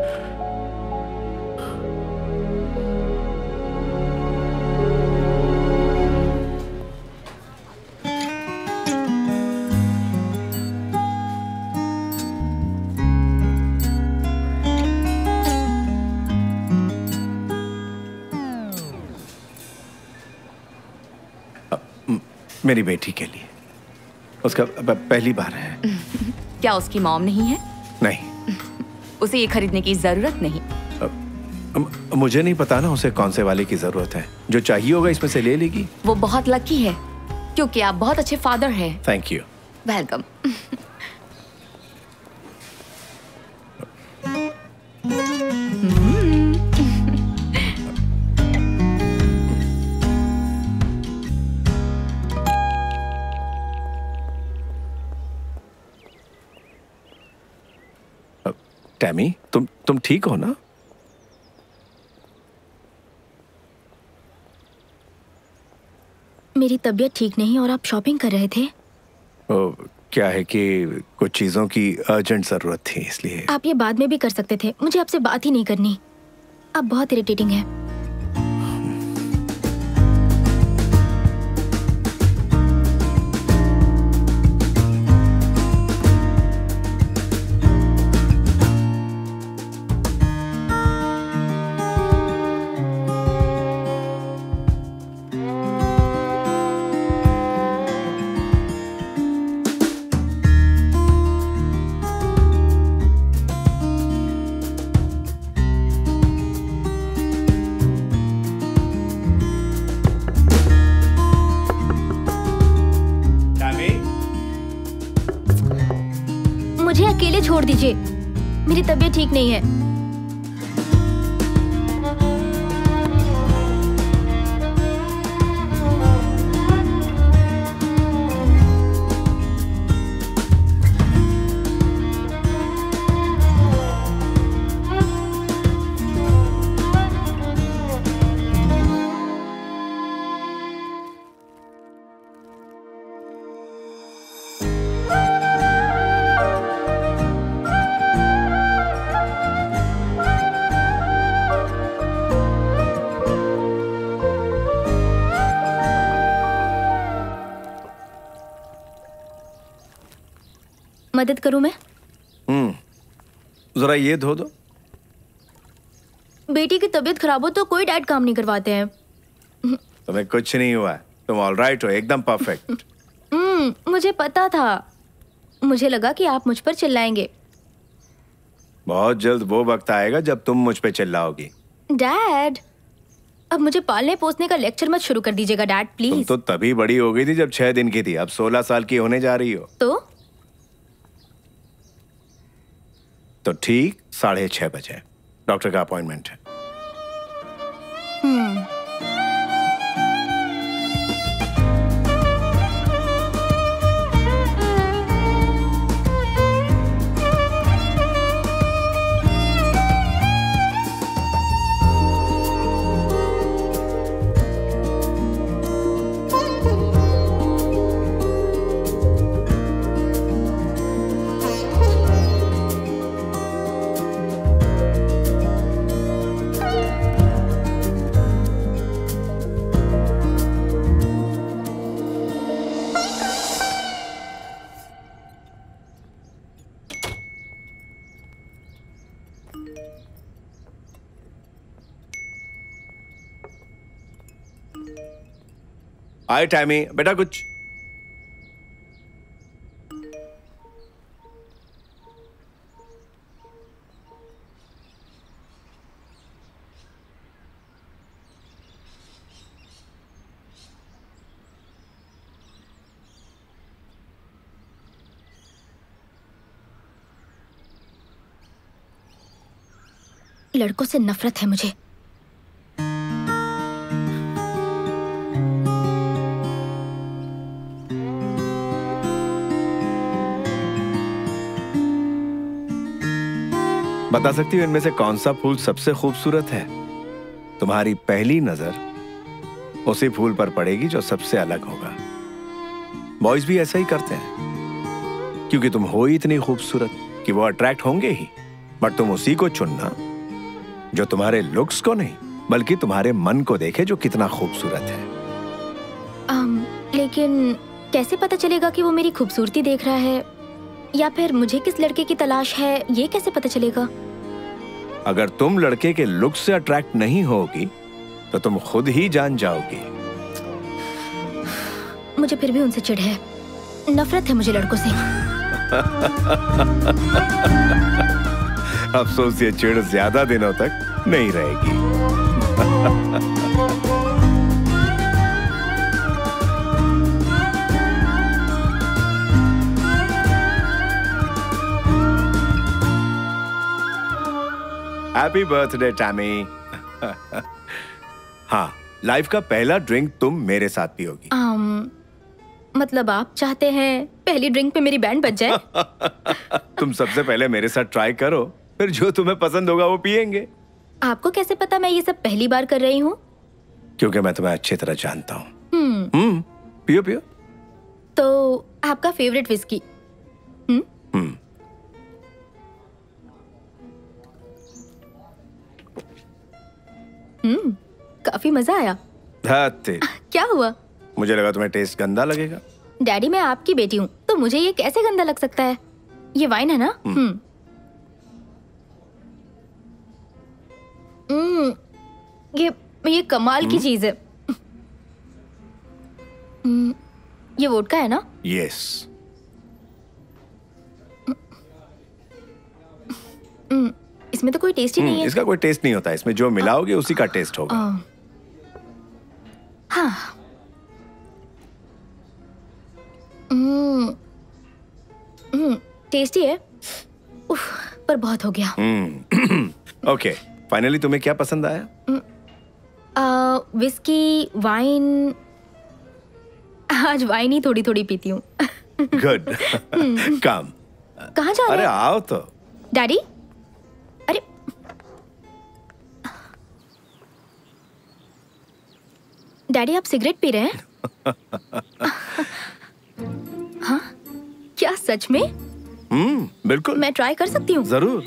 मेरी बेटी के लिए, उसका पहली बार है। क्या उसकी मॉम नहीं है? नहीं। उसे ये खरीदने की जरूरत नहीं। मुझे नहीं पता ना उसे कौन से वाले की जरूरत है, जो चाहिए होगा इसमें से ले लेगी। वो बहुत लकी है क्योंकि आप बहुत अच्छे फादर हैं। Thank you. वेलकम। टैमी, तुम ठीक हो ना? मेरी तबीयत ठीक नहीं और आप शॉपिंग कर रहे थे? क्या है कि कुछ चीजों की अर्जेंट जरूरत थी, इसलिए। आप ये बाद में भी कर सकते थे, मुझे आपसे बात ही नहीं करनी। आप बहुत इरिटेटिंग है। मुझे अकेले छोड़ दीजिए, मेरी तबीयत ठीक नहीं है। मदद करूं मैं? जरा ये धो दो। बेटी की तबीयत खराब हो तो कोई डैड काम नहीं करवाते हैं। तुम्हें कुछ नहीं हुआ है, तुम ऑल राइट हो, एकदम परफेक्ट। मुझे पता था, मुझे लगा कि आप मुझ पर चिल्लाएंगे। बहुत जल्द वो वक्त आएगा जब तुम मुझ पे चिल्लाओगी। डैड, अब मुझे पालने पोसने का लेक्चर मत शुरू कर दीजिएगा डैड, प्लीज। तुम तो तभी बड़ी हो गई थी जब 6 दिन की थी, अब 16 साल की होने जा रही हो। तो ठीक 6:30 बजे डॉक्टर का अपॉइंटमेंट है। हाय टैमी, बेटा कुछ। लड़कों से नफरत है मुझे। बता सकती हो इनमें से कौन सा फूल सबसे खूबसूरत है? तुम्हारी पहली नजर उसी फूल पर पड़ेगी जो सबसे अलग होगा। बॉयज भी ऐसा ही करते हैं, क्योंकि तुम हो ही इतनी खूबसूरत कि वो अट्रैक्ट होंगे ही। बट तुम उसी को चुनना जो तुम्हारे लुक्स को नहीं, बल्कि तुम्हारे मन को देखे जो कितना खूबसूरत है। लेकिन कैसे पता चलेगा कि वो मेरी खूबसूरती देख रहा है, या फिर मुझे किस लड़के की तलाश है, ये कैसे पता चलेगा? अगर तुम लड़के के लुक से अट्रैक्ट नहीं होगी तो तुम खुद ही जान जाओगी। मुझे फिर भी उनसे चिढ़ है, नफरत है मुझे लड़कों से। अफसोस ये चिढ़ ज्यादा दिनों तक नहीं रहेगी। Happy birthday Tammy. हाँ, लाइफ का पहला ड्रिंक तुम मेरे साथ पियोगी। मतलब आप चाहते हैं पहली ड्रिंक पे मेरी बैंड बज जाए? तुम सबसे पहले मेरे साथ ट्राई करो, फिर जो तुम्हें पसंद होगा वो पियेंगे। आपको कैसे पता मैं ये सब पहली बार कर रही हूँ? क्योंकि मैं तुम्हें अच्छी तरह जानता हूँ। पियो पियो। तो आपका फेवरेट विस्की? काफी मजा आया। क्या हुआ? मुझे लगा तुम्हें टेस्ट गंदा लगेगा। डैडी, मैं आपकी बेटी हूँ, तो मुझे ये कैसे गंदा लग सकता है? ये वाइन है ना? ये कमाल की चीज है। ये वोडका है ना? यस। इसमें तो कोई टेस्ट ही नहीं है। इसका कोई टेस्ट नहीं होता, इसमें जो मिलाओगे उसी का टेस्ट होगा। हाँ। टेस्टी है। उफ, पर बहुत हो गया। ओके, फाइनली तुम्हें क्या पसंद आया? Whisky, wine. आज वाइन ही थोड़ी थोड़ी पीती हूँ। गुड। कम। कहाँ जा रहे हैं? अरे आओ तो। डैडी, अरे डैडी, आप सिगरेट पी रहे हैं? हाँ, क्या सच में? बिल्कुल। मैं ट्राई कर सकती हूँ? जरूर।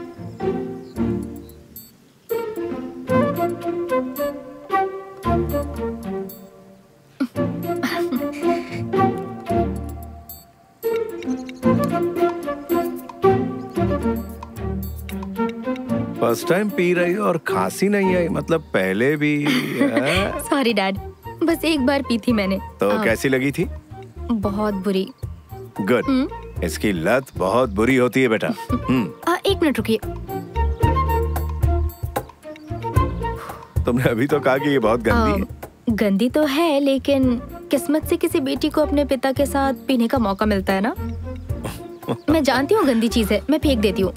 फर्स्ट टाइम पी रही हो और खांसी नहीं आई, मतलब पहले भी? सॉरी डैड, बस एक बार पी थी मैंने। तो कैसी लगी थी? बहुत बुरी। गुड। इसकी लत बहुत बुरी होती है बेटा। एक मिनट रुकिए। तुमने अभी तो कहा कि ये बहुत गंदी है। गंदी तो है, लेकिन किस्मत से किसी बेटी को अपने पिता के साथ पीने का मौका मिलता है ना। मैं जानती हूँ गंदी चीज है, मैं फेंक देती हूँ।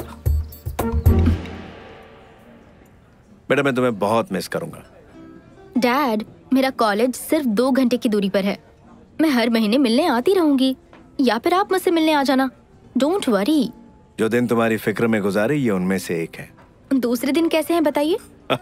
बेटा, मैं तुम्हें बहुत मिस करूंगा। डैड, मेरा कॉलेज सिर्फ 2 घंटे की दूरी पर है। मैं हर महीने मिलने आती रहूंगी, या फिर आप मुझसे मिलने आ जाना। Don't worry. जो दिन तुम्हारी फिक्र में गुजारे, ये उनमें से एक है। दूसरे दिन कैसे हैं बताइए?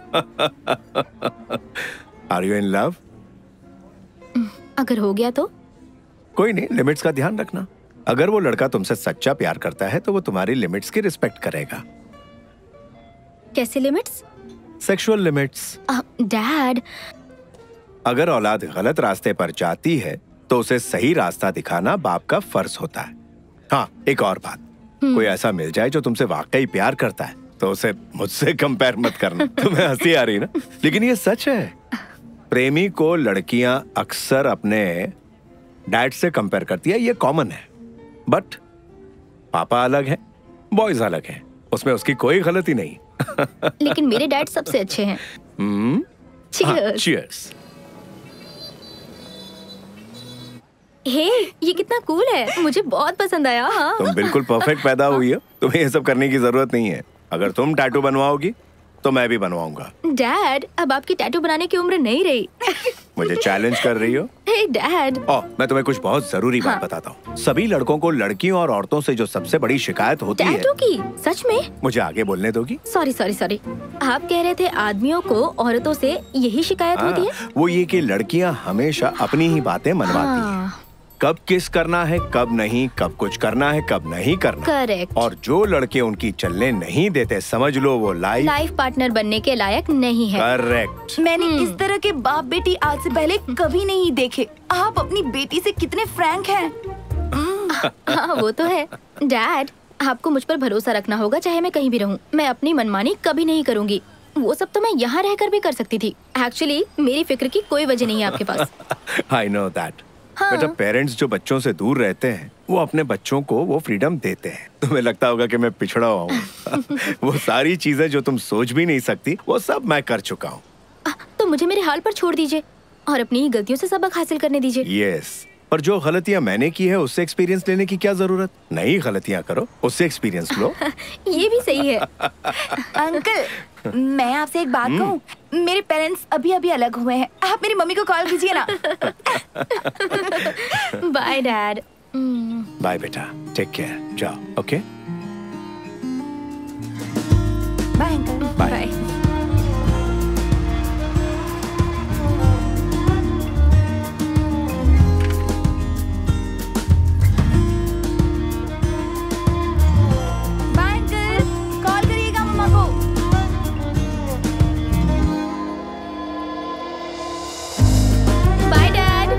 Are you in love? अगर हो गया तो? कोई नहीं, लिमिट्स का ध्यान रखना। अगर वो लड़का तुमसे सच्चा प्यार करता है तो वो तुम्हारी लिमिट्स की रिस्पेक्ट करेगा। कैसे लिमिट्स? Sexual limits. डैड, अगर औलाद गलत रास्ते पर जाती है तो उसे सही रास्ता दिखाना बाप का फर्ज होता है। हाँ, एक और बात, कोई ऐसा मिल जाए जो तुमसे वाकई प्यार करता है तो उसे मुझसे कंपेयर मत करना। तुम्हें हंसी आ रही ना, लेकिन ये सच है। प्रेमी को लड़कियां अक्सर अपने डैड से कंपेयर करती है, ये कॉमन है। बट पापा अलग है, बॉयज अलग है, उसमें उसकी कोई गलती नहीं। लेकिन मेरे डैड सबसे अच्छे हैं। Cheers. चीयर्स। हे, ये कितना कूल है, मुझे बहुत पसंद आया। हाँ। तुम बिल्कुल परफेक्ट पैदा हुई हो, तुम्हें ये सब करने की जरूरत नहीं है। अगर तुम टैटू बनवाओगी तो मैं भी बनवाऊंगा। डैड, अब आपकी टैटू बनाने की उम्र नहीं रही। मुझे चैलेंज कर रही हो? Hey dad. मैं तुम्हें कुछ बहुत जरूरी बात बताता हूँ। सभी लड़कों को लड़कियों और औरतों से जो सबसे बड़ी शिकायत होती है। टैटू की? सच में? मुझे आगे बोलने दोगी? सॉरी। आप कह रहे थे आदमियों को औरतों से यही शिकायत होती है? वो ये कि लड़कियाँ हमेशा अपनी ही बातें मनवाती हैं। कब किस करना है, कब नहीं, कब कुछ करना है, कब नहीं करना। करेक्ट। और जो लड़के उनकी चलने नहीं देते, समझ लो वो लाइफ पार्टनर बनने के लायक नहीं है। करेक्ट। मैंने इस तरह के बाप बेटी आज से पहले कभी नहीं देखे। आप अपनी बेटी से कितने फ्रैंक हैं। हाँ, वो तो है। डैड, आपको मुझ पर भरोसा रखना होगा, चाहे मैं कहीं भी रहूँ। मैं अपनी मनमानी कभी नहीं करूँगी। वो सब तो मैं यहाँ रहकर भी कर सकती थी। एक्चुअली मेरी फिक्र की कोई वजह नहीं है आपके पास। I know that. हाँ। बेटा, पेरेंट्स जो बच्चों से दूर रहते हैं वो अपने बच्चों को वो फ्रीडम देते हैं। तुम्हें लगता होगा कि मैं पिछड़ा हुआ हूँ। वो सारी चीजें जो तुम सोच भी नहीं सकती, वो सब मैं कर चुका हूँ। तो मुझे मेरे हाल पर छोड़ दीजिए और अपनी ही गलतियों से सबक हासिल करने दीजिए। यस, पर जो गलतियाँ मैंने की है उससे एक्सपीरियंस लेने की क्या जरूरत? नई गलतियाँ करो, उससे एक्सपीरियंस लो। ये भी सही है। अंकल, मैं आपसे एक बात कहूँ। मेरे पेरेंट्स अभी अलग हुए हैं। आप मेरी मम्मी को कॉल कीजिए ना। Bye dad. बाय बेटा, टेक केयर, जाओ। Okay, bye uncle. Bye. Bye uncle, call करिएगा मम्मा को। Bye dad.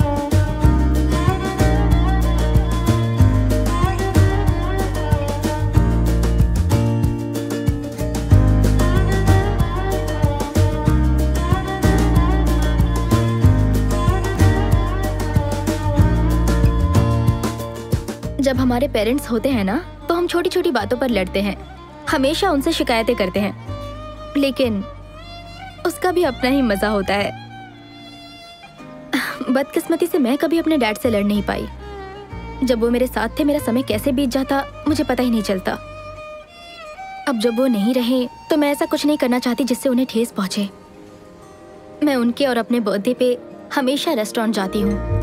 जब हमारे पेरेंट्स होते हैं ना, तो हम छोटी छोटी बातों पर लड़ते हैं, हमेशा उनसे शिकायतें करते हैं, लेकिन उसका भी अपना ही मजा होता है। बदकिस्मती से मैं कभी अपने डैड से लड़ नहीं पाई। जब वो मेरे साथ थे, मेरा समय कैसे बीत जाता मुझे पता ही नहीं चलता। अब जब वो नहीं रहे, तो मैं ऐसा कुछ नहीं करना चाहती जिससे उन्हें ठेस पहुंचे। मैं उनके और अपने बर्थडे पे हमेशा रेस्टोरेंट जाती हूँ।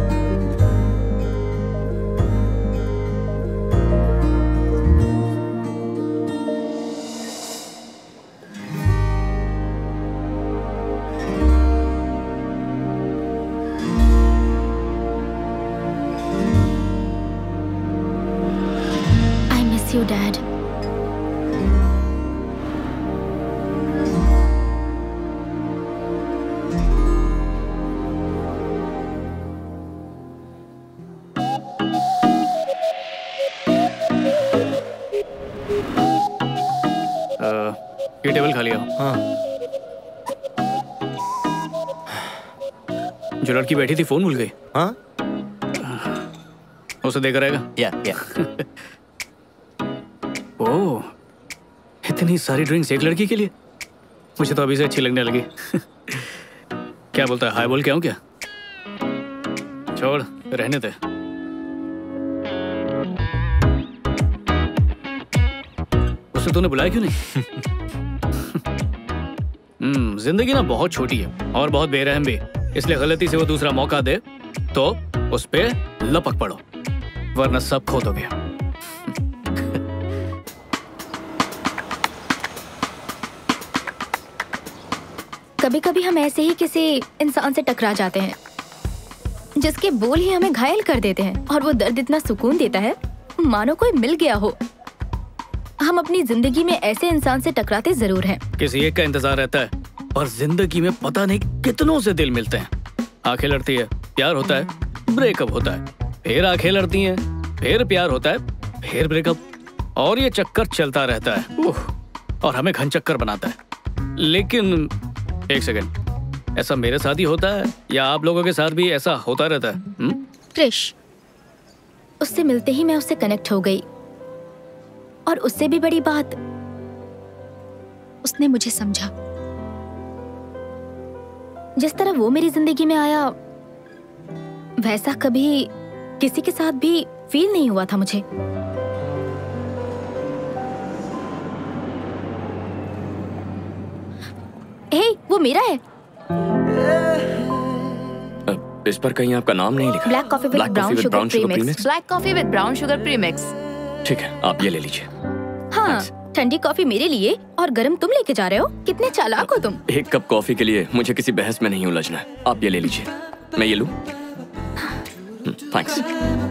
You, Dad. ये टेबल खाली हो। हाँ। जो लड़की बैठी थी फोन भूल गई। हाँ, उसे देकर आएगा। या। ओह, इतनी सारी ड्रिंक्स एक लड़की के लिए? मुझे तो अभी से अच्छी लगने लगी। क्या बोलता है, हाय बोल के आऊं क्या? छोड़, रहने दे। उसे तूने बुलाया क्यों नहीं? जिंदगी ना बहुत छोटी है और बहुत बेरहम भी, इसलिए गलती से वो दूसरा मौका दे तो उस पे लपक पड़ो, वरना सब खो दोगे। कभी कभी हम ऐसे ही किसी इंसान से टकरा जाते हैं जिसके बोल ही हमें घायल कर देते हैं, और वो दर्द इतना सुकून देता है मानो कोई मिल गया हो। हम अपनी जिंदगी में ऐसे इंसान से टकराते जरूर हैं। किसी एक का इंतजार रहता है और जिंदगी में पता नहीं कितनों से दिल मिलते हैं। आंखें लड़ती है, प्यार होता है, ब्रेकअप होता है, फिर आंखें लड़ती हैं, फिर प्यार होता है, फिर ब्रेकअप, और ये चक्कर चलता रहता है और हमें घन चक्कर बनाता है। लेकिन एक सेकंड, ऐसा मेरे साथ ही होता है या आप लोगों के साथ भी ऐसा होता रहता है? क्रिश, उससे मिलते ही मैं उससे कनेक्ट हो गई, और उससे भी बड़ी बात, उसने मुझे समझा। जिस तरह वो मेरी जिंदगी में आया, वैसा कभी किसी के साथ भी फील नहीं हुआ था मुझे। हे, वो मेरा है। इस पर कहीं आपका नाम नहीं लिखा। Black coffee with brown sugar premix. Black coffee with brown sugar premix. ठीक है, आप ये ले लीजिए। हाँ, ठंडी कॉफी मेरे लिए और गरम तुम लेके जा रहे हो। कितने चालाक हो तुम। एक कप कॉफी के लिए मुझे किसी बहस में नहीं उलझना है। आप ये ले लीजिए। मैं ये लूं? थैंक्स।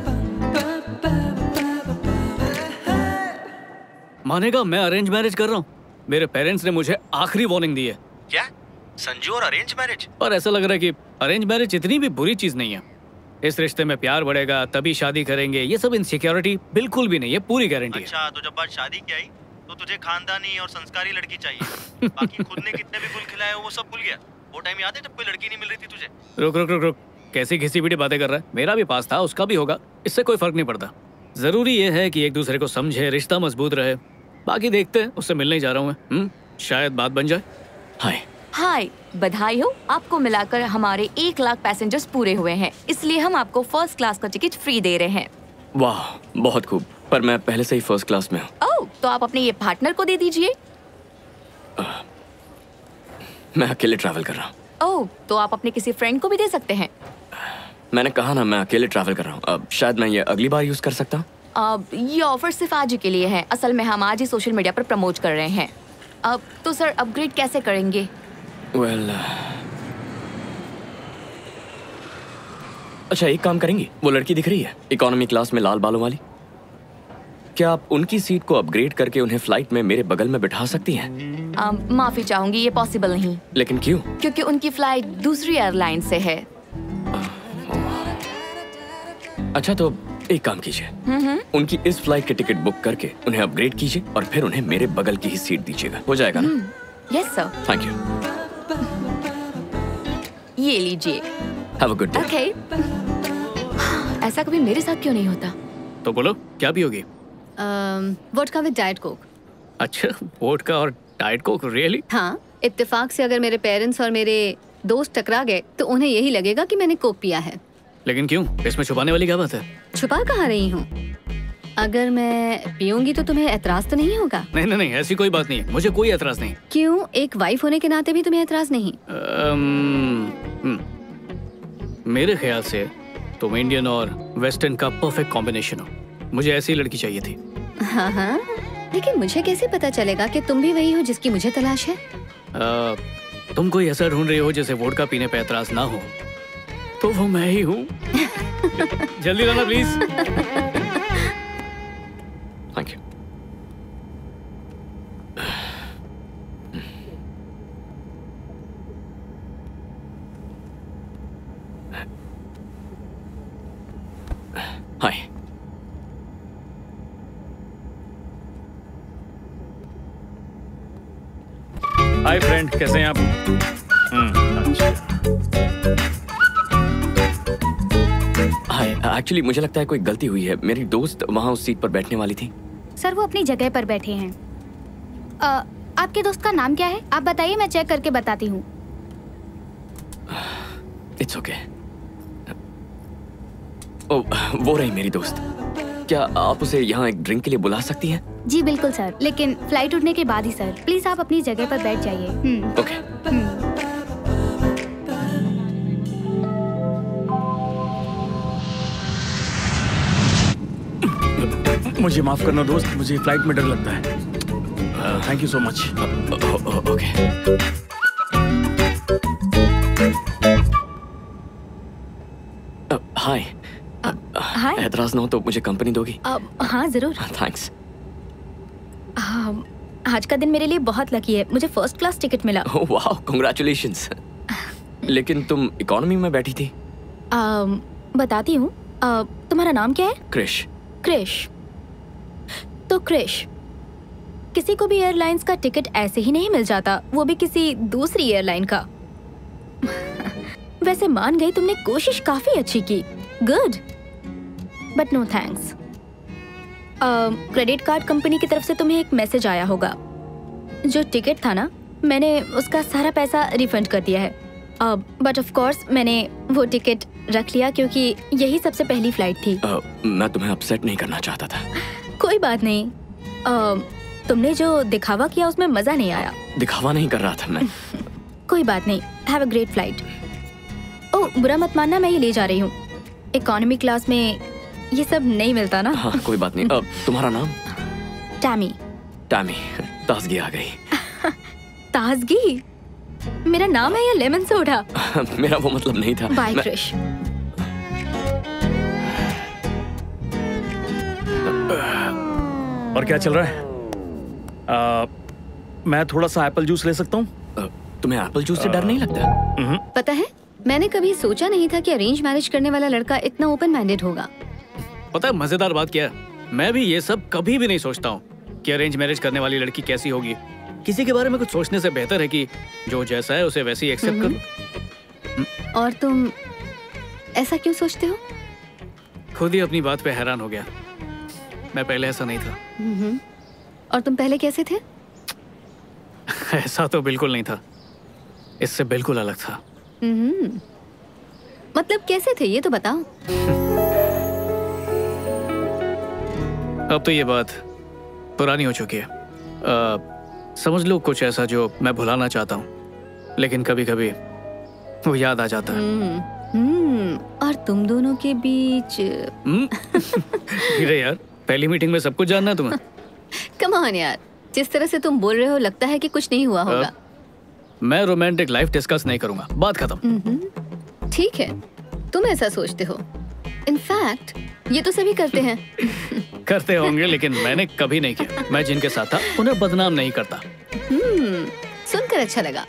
मानेगा मैं अरेंज मैरिज कर रहा हूँ। मेरे पेरेंट्स ने मुझे आखिरी वार्निंग दी है। क्या? संजू और अरेंज मैरिज? और ऐसा लग रहा है कि अरेंज मैरिज इतनी भी बुरी चीज नहीं है। इस रिश्ते में प्यार बढ़ेगा तभी शादी करेंगे, ये सब इनसिक्योरिटी बिल्कुल भी नहीं है, पूरी गारंटी है। अच्छा, तो जब बात शादी की आई तो तुझे खानदानी और संस्कारी लड़की चाहिए। बाकी खुद ने कितने भी गुल खिलाए वो सब भूल गया। वो टाइम याद है जब कोई लड़की नहीं मिल रही थी तुझे? रुक रुक रुक रुक, कैसी घिसी पिटी बातें कर रहा है। मेरा भी पास था, उसका भी होगा, इससे कोई फर्क नहीं पड़ता। जरूरी ये है कि एक दूसरे को समझे, रिश्ता मजबूत रहे। बाकी देखते हैं, उससे मिलने जा रहा हूँ मैं। शायद बात बन जाए। हाय। हाय, बधाई हो, आपको मिलाकर हमारे 1 लाख पैसेंजर्स पूरे हुए हैं, इसलिए हम आपको फर्स्ट क्लास का टिकट फ्री दे रहे हैं। वाह, बहुत खूब। पर मैं पहले से ही फर्स्ट क्लास में हूँ। ओह, तो आप अपने ये पार्टनर को दे दीजिए। मैं अकेले ट्रैवल कर रहा हूँ। ओह, तो आप अपने किसी फ्रेंड को भी दे सकते हैं। मैंने कहा ना, मैं अकेले ट्रैवल कर रहा हूँ। अब शायद मैं ये अगली बार यूज कर सकता हूँ। अब ये ऑफर सिर्फ आज ही के लिए है। असल में हम आज ही सोशल मीडिया पर प्रमोट कर रहे हैं। अब तो सर अपग्रेड कैसे करेंगे? अच्छा, एक काम करेंगी, वो लड़की दिख रही है इकोनॉमी क्लास में लाल बालों वाली, क्या आप उनकी सीट को अपग्रेड करके उन्हें फ्लाइट में मेरे बगल में बिठा सकती हैं? माफी चाहूंगी, ये पॉसिबल नहीं। लेकिन क्यों? क्योंकि उनकी फ्लाइट दूसरी एयरलाइन से है। अच्छा, तो एक काम कीजिए, उनकी इस फ्लाइट के टिकट बुक करके उन्हें अपग्रेड कीजिए और फिर उन्हें मेरे बगल की ही सीट दीजिएगा। हो जाएगा ना? Yes sir. Thank you. ये लीजिए। Have a good day. Okay. ऐसा कभी मेरे साथ क्यों नहीं होता? तो बोलो, क्या पियोगी? Vodka with diet coke. अच्छा, वोडका और डाइट कोक, रियली? हाँ, इत्तेफाक से अगर मेरे पेरेंट्स और मेरे दोस्त टकरा गए तो उन्हें यही लगेगा कि मैंने कोक पिया है। लेकिन क्यों? इसमें छुपाने वाली क्या बात है? छुपा कहाँ रही हूँ? अगर मैं पीऊंगी तो तुम्हें एतराज तो नहीं होगा? नहीं नहीं नहीं, ऐसी कोई बात नहीं है, मुझे कोई एतराज नहीं। क्यों? एक वाइफ होने के नाते भी तुम्हें एतराज नहीं? मेरे ख्याल से तुम इंडियन और वेस्टर्न का परफेक्ट कॉम्बिनेशन हो। मुझे ऐसी लड़की चाहिए थी। हाँ हाँ, लेकिन मुझे कैसे पता चलेगा कि तुम भी वही हो जिसकी मुझे तलाश है? तुम कोई ऐसा ढूंढ रही हो जिसे वोडका पीने पे एतराज ना हो, तो वो मैं ही हूँ। जल्दी लाना please. Thank you. Hi. Hi friend, कैसे हैं आप? हाय, एक्चुअली मुझे लगता है कोई गलती हुई है। मेरी दोस्त वहाँ उस सीट पर बैठने वाली थी। सर, वो अपनी जगह पर बैठे हैं। आपके दोस्त का नाम क्या है? आप बताइए, मैं चेक करके बताती हूँ। It's okay. वो रही मेरी दोस्त। क्या आप उसे यहाँ एक ड्रिंक के लिए बुला सकती हैं? जी बिल्कुल सर, लेकिन फ्लाइट उड़ने के बाद ही सर। प्लीज आप अपनी जगह पर बैठ जाइए। ओके। मुझे माफ करना दोस्त, मुझे फ्लाइट में डर लगता है। Thank you so much. Okay. Hi. Hi. एतराज ना हो तो मुझे कंपनी दोगी? हाँ जरूर। थैंक्स। आज का दिन मेरे लिए बहुत लकी है, मुझे फर्स्ट क्लास टिकट मिला। वाह, कांग्रेचुलेशंस। लेकिन तुम इकोनॉमी में बैठी थी। बताती हूँ। तुम्हारा नाम क्या है? क्रिश। क्रिश। तो क्रिश, किसी को भी एयरलाइंस का टिकट ऐसे ही नहीं मिल जाता, वो भी किसी दूसरी एयरलाइन का। वैसे मान गई, तुमने कोशिश काफी अच्छी की। Good, but no thanks. Credit card company की तरफ से तुम्हें एक मैसेज आया होगा। जो टिकट था ना, मैंने उसका सारा पैसा रिफंड कर दिया है। बट ऑफ कोर्स मैंने वो टिकट रख लिया क्योंकि यही सबसे पहली फ्लाइट थी। मैं तुम्हें अपसेट नहीं करना चाहता था। कोई बात नहीं। तुमने जो दिखावा किया उसमें मजा नहीं आया। दिखावा नहीं कर रहा था मैं। कोई बात नहीं। Have a great flight. Oh, बुरा मत मानना, मैं ये ले जा रही हूँ। इकोनॉमी क्लास में ये सब नहीं मिलता ना। हाँ, कोई बात नहीं। तुम्हारा नाम? टैमी। टैमी, ताजगी आ गई। ताजगी? मेरा नाम है या लेमन सोडा? मेरा वो मतलब नहीं था। बाय क्रिश। और क्या चल रहा है? मैं थोड़ा सा एप्पल जूस ले सकता हूँ? तुम्हें एप्पल जूस से डर नहीं लगता? पता है, मैंने कभी सोचा नहीं था कि अरेंज मैरिज करने वाला लड़का इतना ओपन माइंडेड होगा। पता है मजेदार बात क्या है, मैं भी ये सब कभी भी नहीं सोचता हूँ कि अरेंज मैरिज करने वाली लड़की कैसी होगी। किसी के बारे में कुछ सोचने से बेहतर है कि जो जैसा है उसे वैसे ही एक्सेप्ट करो। और तुम ऐसा क्यों सोचते हो? खुद ही अपनी बात पे हैरान हो गया। मैं पहले ऐसा नहीं था। और तुम पहले कैसे थे? ऐसा तो बिल्कुल नहीं था, इससे बिल्कुल अलग था। मतलब कैसे थे ये तो बताओ। अब तो ये बात पुरानी हो चुकी है। समझ लो कुछ ऐसा जो मैं भुलाना चाहता हूँ, लेकिन कभी कभी वो याद आ जाता है। और तुम दोनों के बीच हीरे यार, पहली मीटिंग में सब कुछ जानना है तुम्हें। कम ऑन यार, जिस तरह से तुम बोल रहे हो लगता है कि कुछ नहीं हुआ होगा। मैं रोमांटिक लाइफ डिस्कस नहीं करूंगा, बात खत्म। ठीक है, तुम ऐसा सोचते हो। इनफैक्ट ये तो सभी करते हैं। करते होंगे, लेकिन मैंने कभी नहीं किया। मैं जिनके साथ था उन्हें बदनाम नहीं करता। सुनकर अच्छा लगा।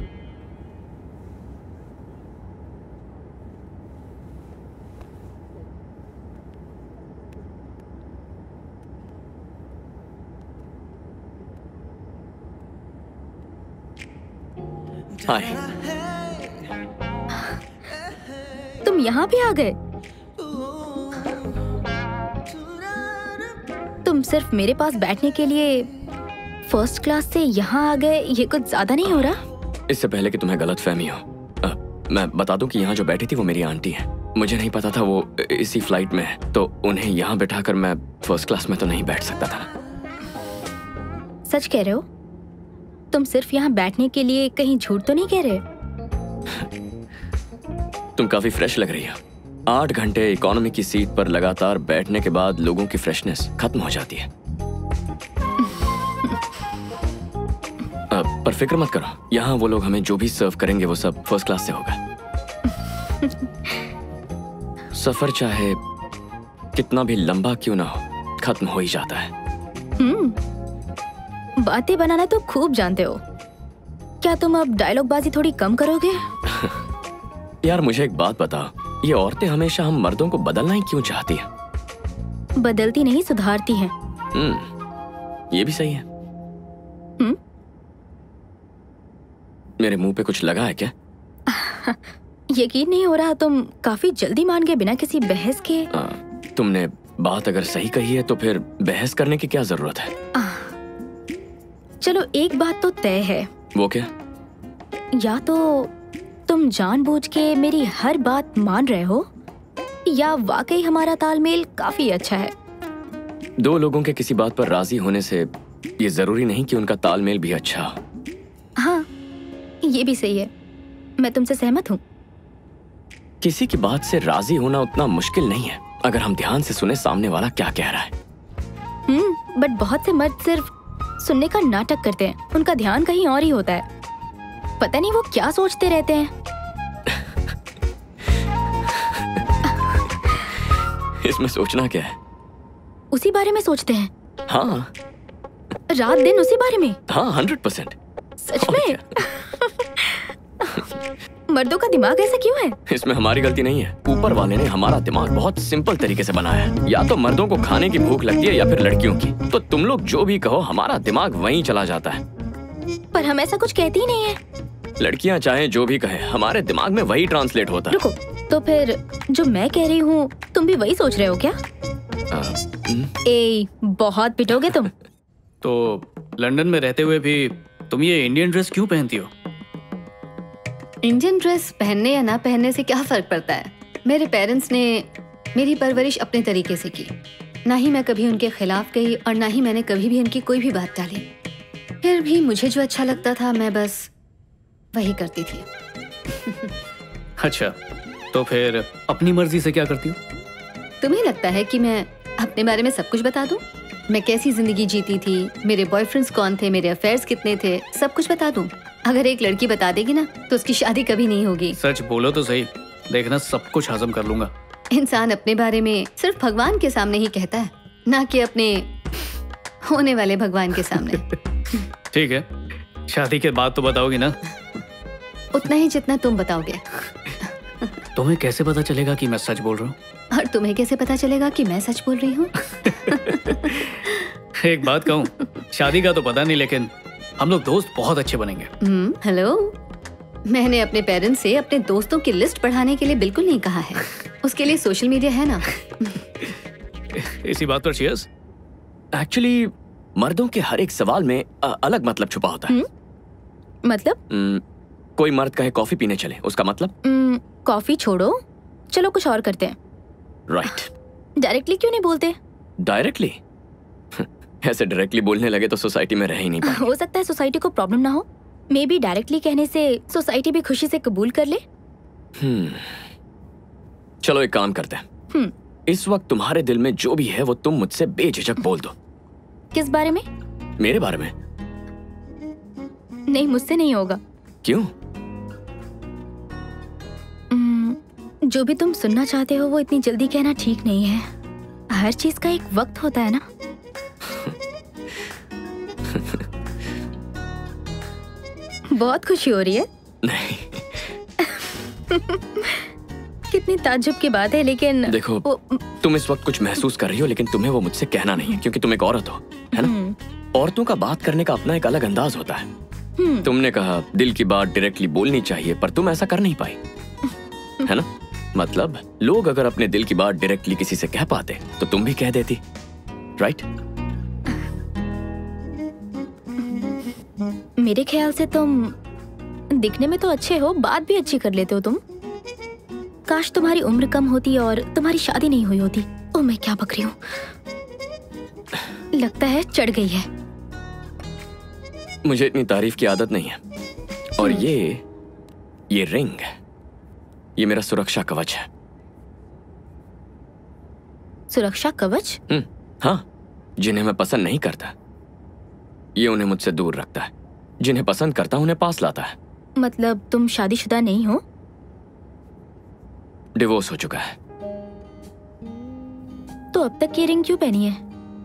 हाय। तुम यहाँ भी आ गए? तुम सिर्फ मेरे पास बैठने के लिए फर्स्ट क्लास से यहाँ आ गए, ये कुछ ज्यादा नहीं हो रहा? इससे पहले कि तुम्हें गलतफहमी हो, मैं बता दूं कि यहाँ जो बैठी थी वो मेरी आंटी है। मुझे नहीं पता था वो इसी फ्लाइट में है, तो उन्हें यहाँ बिठाकर मैं फर्स्ट क्लास में तो नहीं बैठ सकता था। सच कह रहे हो? तुम सिर्फ यहाँ बैठने के लिए कहीं झूठ तो नहीं कह रहे? तुम काफी फ्रेश लग रही हो। 8 घंटे इकोनॉमी की सीट पर लगातार बैठने के बाद लोगों की फ्रेशनेस खत्म हो जाती है। पर फिक्र मत करो, यहाँ वो लोग हमें जो भी सर्व करेंगे वो सब फर्स्ट क्लास से होगा। सफर चाहे कितना भी लंबा क्यों ना हो, खत्म हो ही जाता है। बातें बनाना तो खूब जानते हो। क्या तुम अब डायलॉग बाजी थोड़ी कम करोगे? यार मुझे एक बात बताओ, ये औरतें हमेशा हम मर्दों को बदलना ही क्यों चाहती हैं? बदलती नहीं, सुधारती हैं। ये भी सही है। मेरे मुंह पे कुछ लगा है क्या? यकीन नहीं हो रहा, तुम काफी जल्दी मान गए बिना किसी बहस के। तुमने बात अगर सही कही है तो फिर बहस करने की क्या जरूरत है? चलो एक बात तो तय है। वो क्या? या तो तुम जानबूझ के मेरी हर बात मान रहे हो, या वाकई हमारा तालमेल काफी अच्छा है। दो लोगों के किसी बात पर राजी होने से ये जरूरी नहीं कि उनका तालमेल भी अच्छा हो। हाँ, ये भी सही है। मैं तुमसे सहमत हूँ। किसी की बात से राजी होना उतना मुश्किल नहीं है अगर हम ध्यान से सुने सामने वाला क्या कह रहा है। बट बहुत से मर्द सिर्फ सुनने का नाटक करते हैं, उनका ध्यान कहीं और ही होता है। पता नहीं वो क्या सोचते रहते हैं। इसमें सोचना क्या है? उसी बारे में सोचते हैं। हाँ, रात दिन उसी बारे में। हाँ, 100%। सच में? मर्दों का दिमाग ऐसा क्यों है? इसमें हमारी गलती नहीं है। ऊपर वाले ने हमारा दिमाग बहुत सिंपल तरीके से बनाया है। या तो मर्दों को खाने की भूख लगती है या फिर लड़कियों की। तो तुम लोग जो भी कहो, हमारा दिमाग वहीं चला जाता है। पर हम ऐसा कुछ कहते ही नहीं है। लड़कियां चाहे जो भी कहें, हमारे दिमाग में वही ट्रांसलेट होता है। रुको, तो फिर जो मैं कह रही हूँ तुम भी वही सोच रहे हो क्या? ए, बहुत पिटोगे तुम। तो लंदन में रहते हुए भी तुम ये इंडियन ड्रेस क्यों पहनती हो? इंडियन ड्रेस पहनने या ना पहनने से क्या फर्क पड़ता है? मेरे पेरेंट्स ने मेरी परवरिश अपने तरीके से की। ना ही मैं कभी उनके खिलाफ गई और ना ही मैंने कभी भी उनकी कोई भी बात टाली। फिर भी मुझे जो अच्छा लगता था मैं बस वही करती थी। अच्छा, तो फिर अपनी मर्जी से क्या करती हो? तुम्हें लगता है कि मैं अपने बारे में सब कुछ बता दूं? मैं कैसी जिंदगी जीती थी, मेरे बॉयफ्रेंड्स कौन थे, मेरे अफेयर्स कितने थे, सब कुछ बता दूं? अगर एक लड़की बता देगी ना तो उसकी शादी कभी नहीं होगी। सच बोलो तो सही, देखना सब कुछ हजम कर लूंगा। इंसान अपने बारे में सिर्फ भगवान के सामने ही कहता है, ना कि अपने होने वाले भगवान के सामने। ठीक है, शादी के बाद तो बताओगी ना? उतना ही जितना तुम बताओगे। तुम्हें कैसे पता चलेगा कि मैं सच बोल रहा हूँ? और तुम्हें कैसे पता चलेगा कि मैं सच बोल रही हूँ? एक बात कहूँ, शादी का तो पता नहीं, लेकिन हम लोग दोस्त बहुत अच्छे बनेंगे। हेलो, मैंने अपने पेरेंट्स से अपने दोस्तों की लिस्ट बढ़ाने के लिए बिल्कुल नहीं कहा है। उसके लिए सोशल मीडिया है ना। इसी बात पर चीयर्स। एक्चुअली मर्दों के हर एक सवाल में अलग मतलब छुपा होता है। मतलब? कोई मर्द कहे कॉफी पीने चले, उसका मतलब? कॉफी छोड़ो, चलो कुछ और करते हैं। राइट। डायरेक्टली क्यों नहीं बोलते? डायरेक्टली? ऐसे डायरेक्टली बोलने लगे तो सोसाइटी में रह ही नहीं पाएंगे। हो सकता है सोसाइटी को प्रॉब्लम ना हो। मे बी डायरेक्टली कहने से सोसाइटी भी खुशी से कबूल कर ले। चलो एक काम करते हैं। इस वक्त तुम्हारे दिल में जो भी है वो तुम मुझसे बेझिझक बोल दो। किस बारे में? मेरे बारे में। नहीं, मुझसे नहीं होगा। क्यों? जो भी तुम सुनना चाहते हो वो इतनी जल्दी कहना ठीक नहीं है। हर चीज का एक वक्त होता है ना। बहुत खुशी हो रही है। नहीं। कितनी ताज्जुब की बात है, लेकिन देखो, तुम इस वक्त कुछ महसूस कर रही हो, लेकिन तुम्हें वो मुझसे कहना नहीं है, क्योंकि तुम एक औरत हो, है ना? औरतों का बात करने का अपना एक अलग अंदाज होता है। तुमने कहा दिल की बात डायरेक्टली बोलनी चाहिए, पर तुम ऐसा कर नहीं पाई, है ना? मतलब लोग अगर अपने दिल की बात डायरेक्टली किसी से कह पाते तो तुम भी कह देती, राइट? मेरे ख्याल से तुम दिखने में तो अच्छे हो, बात भी अच्छी कर लेते हो तुम। काश तुम्हारी उम्र कम होती और तुम्हारी शादी नहीं हुई होती। ओह, मैं क्या बक रही हूँ। लगता है चढ़ गई है। मुझे इतनी तारीफ की आदत नहीं है। और ये रिंग, ये मेरा सुरक्षा कवच है। सुरक्षा कवच? हाँ, जिन्हें मैं पसंद नहीं करता ये उन्हें मुझसे दूर रखता है, जिन्हें पसंद करता उन्हें पास लाता है। मतलब तुम शादीशुदा नहीं हो? डिवोर्स हो चुका है। तो अब तक ये रिंग क्यों पहनी है?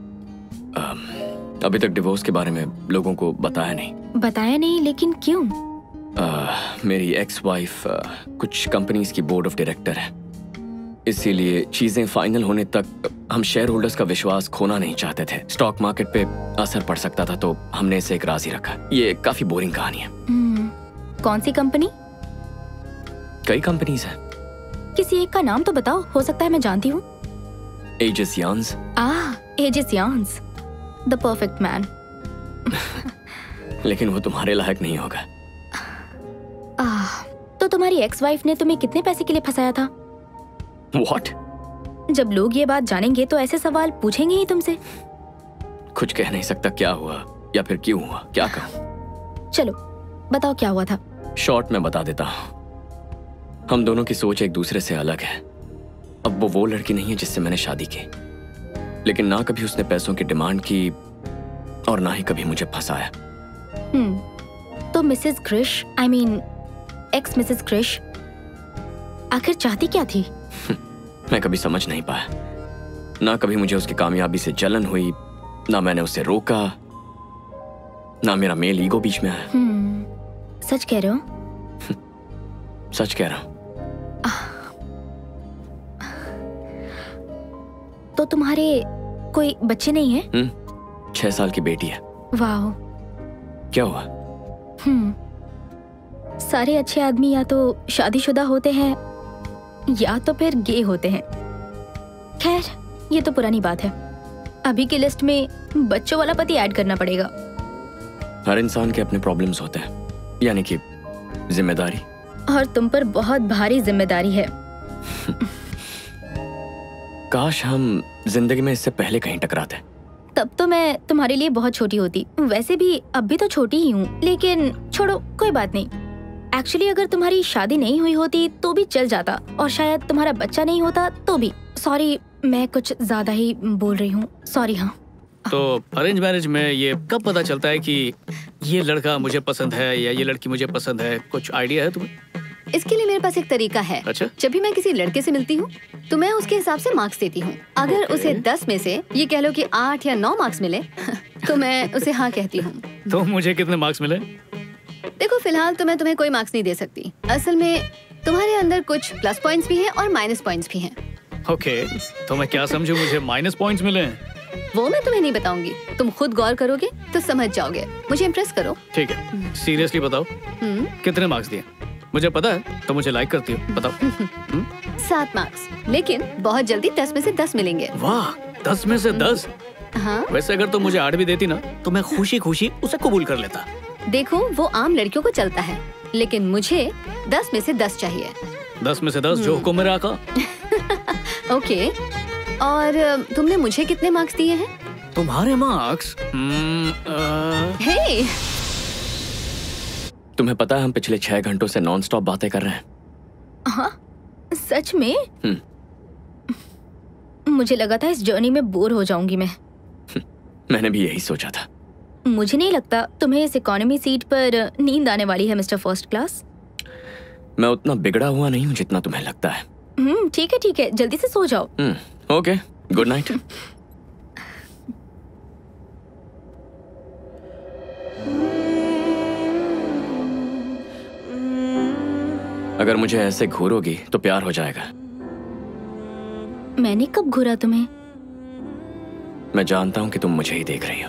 अभी तक डिवोर्स के बारे में लोगों को बताया नहीं। बताया नहीं, लेकिन क्यों? मेरी एक्स वाइफ कुछ कंपनीज की बोर्ड ऑफ डायरेक्टर है, इसीलिए चीजें फाइनल होने तक हम शेयर होल्डर्स का विश्वास खोना नहीं चाहते थे। स्टॉक मार्केट पे असर पड़ सकता था, तो हमने इसे एक राज ही रखा। ये काफी बोरिंग कहानी है। कौन सी कंपनी? कई कंपनीज हैं। किसी एक का नाम तो बताओ, हो सकता है मैं जानती हूँ। एजिस यार्न्स। एजिस यार्न्स, द परफेक्ट मैन। लेकिन वो तुम्हारे लायक नहीं होगा। तो तुम्हारी एक्स वाइफ ने तुम्हें कितने पैसे के लिए फंसाया था? What? जब लोग ये बात जानेंगे तो ऐसे सवाल पूछेंगे ही तुमसे। कुछ कह नहीं सकता क्या हुआ या फिर क्यों हुआ, क्या कहूं? चलो बताओ क्या हुआ था। शॉर्ट में बता देता हूं। हम दोनों की सोच एक दूसरे से अलग है। अब वो लड़की नहीं है जिससे मैंने शादी की, लेकिन ना कभी उसने पैसों की डिमांड की और ना ही कभी मुझे फंसाया। तो Mrs Krish, I mean ex Mrs Krish, आखिर चाहती क्या थी? मैं कभी समझ नहीं पाया। ना कभी मुझे उसकी कामयाबी से जलन हुई, ना मैंने उसे रोका, ना मेरा मेल ईगो बीच में आया। सच कह रहे हो? सच कह रहा हूं। तो तुम्हारे कोई बच्चे नहीं है? 6 साल की बेटी है। वाह। क्या हुआ? सारे अच्छे आदमी या तो शादीशुदा होते हैं या तो फिर गे होते हैं। खैर, ये तो पुरानी बात है। अभी की लिस्ट में बच्चों वाला पति ऐड करना पड़ेगा। हर इंसान के अपने प्रॉब्लम्स होते हैं, यानी कि जिम्मेदारी। और तुम पर बहुत भारी जिम्मेदारी है। काश हम जिंदगी में इससे पहले कहीं टकराते। तब तो मैं तुम्हारे लिए बहुत छोटी होती। वैसे भी अब भी तो छोटी ही हूँ, लेकिन छोड़ो, कोई बात नहीं। एक्चुअली अगर तुम्हारी शादी नहीं हुई होती तो भी चल जाता, और शायद तुम्हारा बच्चा नहीं होता तो भी। सॉरी, मैं कुछ ज्यादा ही बोल रही हूँ, सॉरी। हाँ, तो अरेंज मैरिज में ये कब पता चलता है कि ये लड़का मुझे पसंद है या ये लड़की मुझे पसंद है? कुछ आइडिया है तुम्हें? इसके लिए मेरे पास एक तरीका है। अच्छा? जब भी मैं किसी लड़के से मिलती हूँ तो मैं उसके हिसाब से मार्क्स देती हूँ। अगर उसे 10 में से ये कह लो कि 8 या 9 मार्क्स मिले तो मैं उसे हाँ कहती हूँ। तो मुझे कितने मार्क्स मिले? देखो, फिलहाल तो मैं तुम्हें कोई मार्क्स नहीं दे सकती। असल में तुम्हारे अंदर कुछ प्लस पॉइंट्स भी हैं और माइनस पॉइंट्स भी हैं। ओके, तो मैं क्या समझूं मुझे माइनस पॉइंट्स मिले हैं? वो मैं तुम्हें नहीं बताऊंगी, तुम खुद गौर करोगे तो समझ जाओगे। मुझे इम्प्रेस करो। ठीक है, सीरियसली बताओ कितने मार्क्स दिए? मुझे पता है तो मुझे लाइक करती हो, बताओ। 7 मार्क्स, लेकिन बहुत जल्दी 10 में से 10 मिलेंगे। वाह, 10 में से 10? हाँ। वैसे अगर तुम मुझे 8 भी देती ना तो मैं खुशी खुशी उसे कबूल कर लेता। देखो, वो आम लड़कियों को चलता है, लेकिन मुझे 10 में से 10 चाहिए। 10 में से 10 जो हुक्म मेरा आका। ओके, और तुमने मुझे कितने मार्क्स दिए हैं? तुम्हारे मार्क्स? हे, तुम्हें पता है हम पिछले 6 घंटों से नॉन स्टॉप बातें कर रहे हैं। हाँ, सच में? मुझे लगा था इस जर्नी में बोर हो जाऊंगी मैं। मैंने भी यही सोचा था। मुझे नहीं लगता तुम्हें इस इकोनॉमी सीट पर नींद आने वाली है, मिस्टर फर्स्ट क्लास। मैं उतना बिगड़ा हुआ नहीं हूँ जितना तुम्हें लगता है। ठीक है, जल्दी से सो जाओ। Okay, good night. अगर मुझे ऐसे घूरोगी तो प्यार हो जाएगा। मैंने कब घूरा तुम्हें? मैं जानता हूँ कि तुम मुझे ही देख रही हो।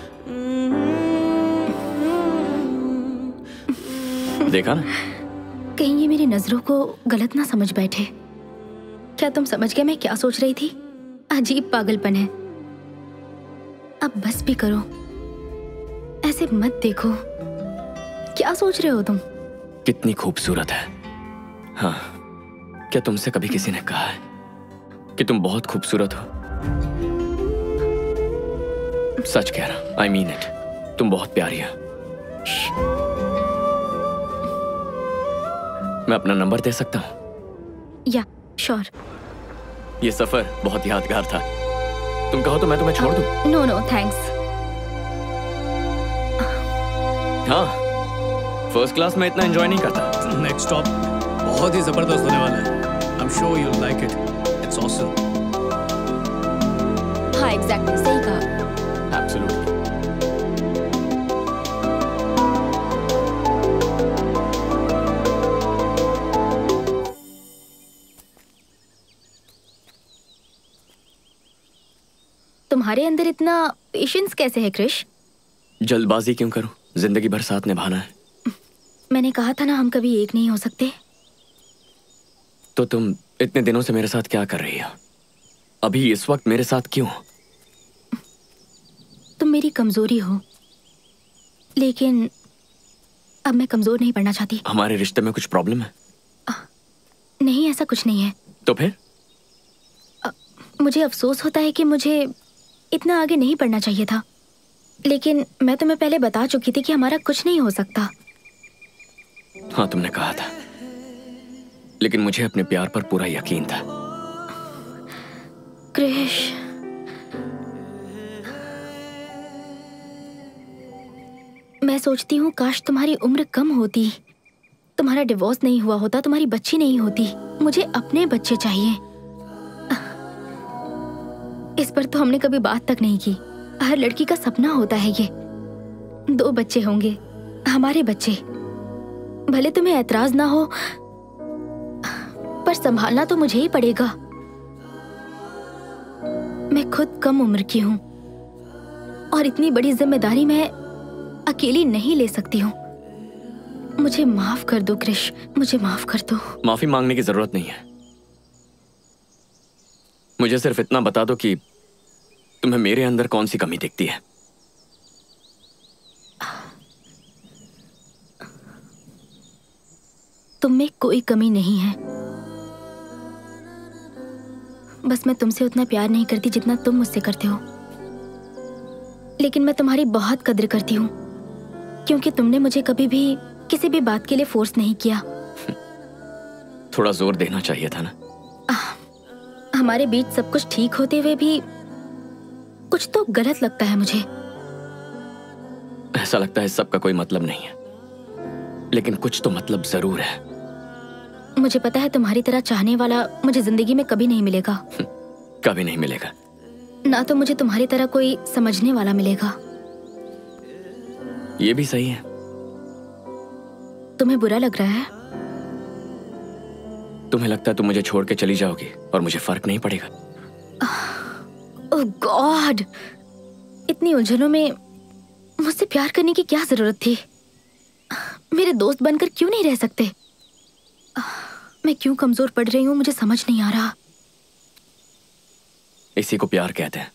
देखा ना? कहीं ये मेरी नजरों को गलत ना समझ बैठे। क्या तुम समझ गए मैं क्या सोच रही थी? अजीब पागलपन है। अब बस भी करो, ऐसे मत देखो। क्या सोच रहे हो तुम? कितनी खूबसूरत है। हाँ, क्या तुमसे कभी किसी ने कहा है कि तुम बहुत खूबसूरत हो? सच कह रहा, आई मीन इट। तुम बहुत प्यारी हो। मैं अपना नंबर दे सकता हूँ? या, श्योर। ये सफर बहुत यादगार था। तुम कहो तो मैं तुम्हें छोड़ दूं? No thanks. हाँ, फर्स्ट क्लास में इतना एंजॉय नहीं करता। नेक्स्ट स्टॉप बहुत ही जबरदस्त होने वाला है। I'm sure you'll like it. It's awesome. हाँ, एग्जैक्टली, सही कहा। Absolutely. तुम्हारे अंदर इतना पेशेंस कैसे है क्रिश? जल्दबाजी क्यों करूं? जिंदगी भर साथ निभाना है। मैंने कहा था ना, हम कभी एक नहीं हो सकते। तो तुम इतने दिनों से मेरे साथ क्या कर रही हो? अभी इस वक्त मेरे साथ क्यों? तुम मेरी कमजोरी हो, लेकिन अब मैं कमजोर नहीं पड़ना चाहती। हमारे रिश्ते में कुछ प्रॉब्लम है? नहीं, ऐसा कुछ नहीं है। तो फिर? मुझे अफसोस होता है कि मुझे इतना आगे नहीं बढ़ना चाहिए था, लेकिन मैं तुम्हें पहले बता चुकी थी कि हमारा कुछ नहीं हो सकता। हाँ, तुमने कहा था, लेकिन मुझे अपने प्यार पर पूरा यकीन था। क्रिश, मैं सोचती हूँ काश तुम्हारी उम्र कम होती, तुम्हारा डिवोर्स नहीं हुआ होता, तुम्हारी बच्ची नहीं होती। मुझे अपने बच्चे चाहिए। इस पर तो हमने कभी बात तक नहीं की। हर लड़की का सपना होता है ये, 2 बच्चे होंगे, हमारे बच्चे। भले तुम्हें ऐतराज ना हो, पर संभालना तो मुझे ही पड़ेगा। मैं खुद कम उम्र की हूँ और इतनी बड़ी जिम्मेदारी मैं अकेली नहीं ले सकती हूँ। मुझे माफ कर दो क्रिश, मुझे माफ कर दो। माफी मांगने की जरूरत नहीं है। मुझे सिर्फ इतना बता दो कि तुम्हें मेरे अंदर कौन सी कमी दिखती है। तुम में कोई कमी नहीं है, बस मैं तुमसे उतना प्यार नहीं करती जितना तुम मुझसे करते हो। लेकिन मैं तुम्हारी बहुत कद्र करती हूँ, क्योंकि तुमने मुझे कभी भी किसी भी बात के लिए फोर्स नहीं किया। थोड़ा जोर देना चाहिए था ना। हमारे बीच सब कुछ ठीक होते हुए भी कुछ तो गलत लगता है मुझे। ऐसा लगता है सबका कोई मतलब नहीं है, लेकिन कुछ तो मतलब जरूर है। मुझे पता है तुम्हारी तरह चाहने वाला मुझे जिंदगी में कभी नहीं मिलेगा। कभी नहीं मिलेगा। ना तो मुझे तुम्हारी तरह कोई समझने वाला मिलेगा। ये भी सही है। तुम्हें बुरा लग रहा है? तुम्हें लगता है तुम मुझे छोड़ के चली जाओगी और मुझे फर्क नहीं पड़ेगा? ओह गॉड, इतनी उलझनों में मुझसे प्यार करने की क्या जरूरत थी? मेरे दोस्त बनकर क्यों नहीं रह सकते? मैं क्यों कमजोर पड़ रही हूँ, मुझे समझ नहीं आ रहा। इसी को प्यार कहते हैं।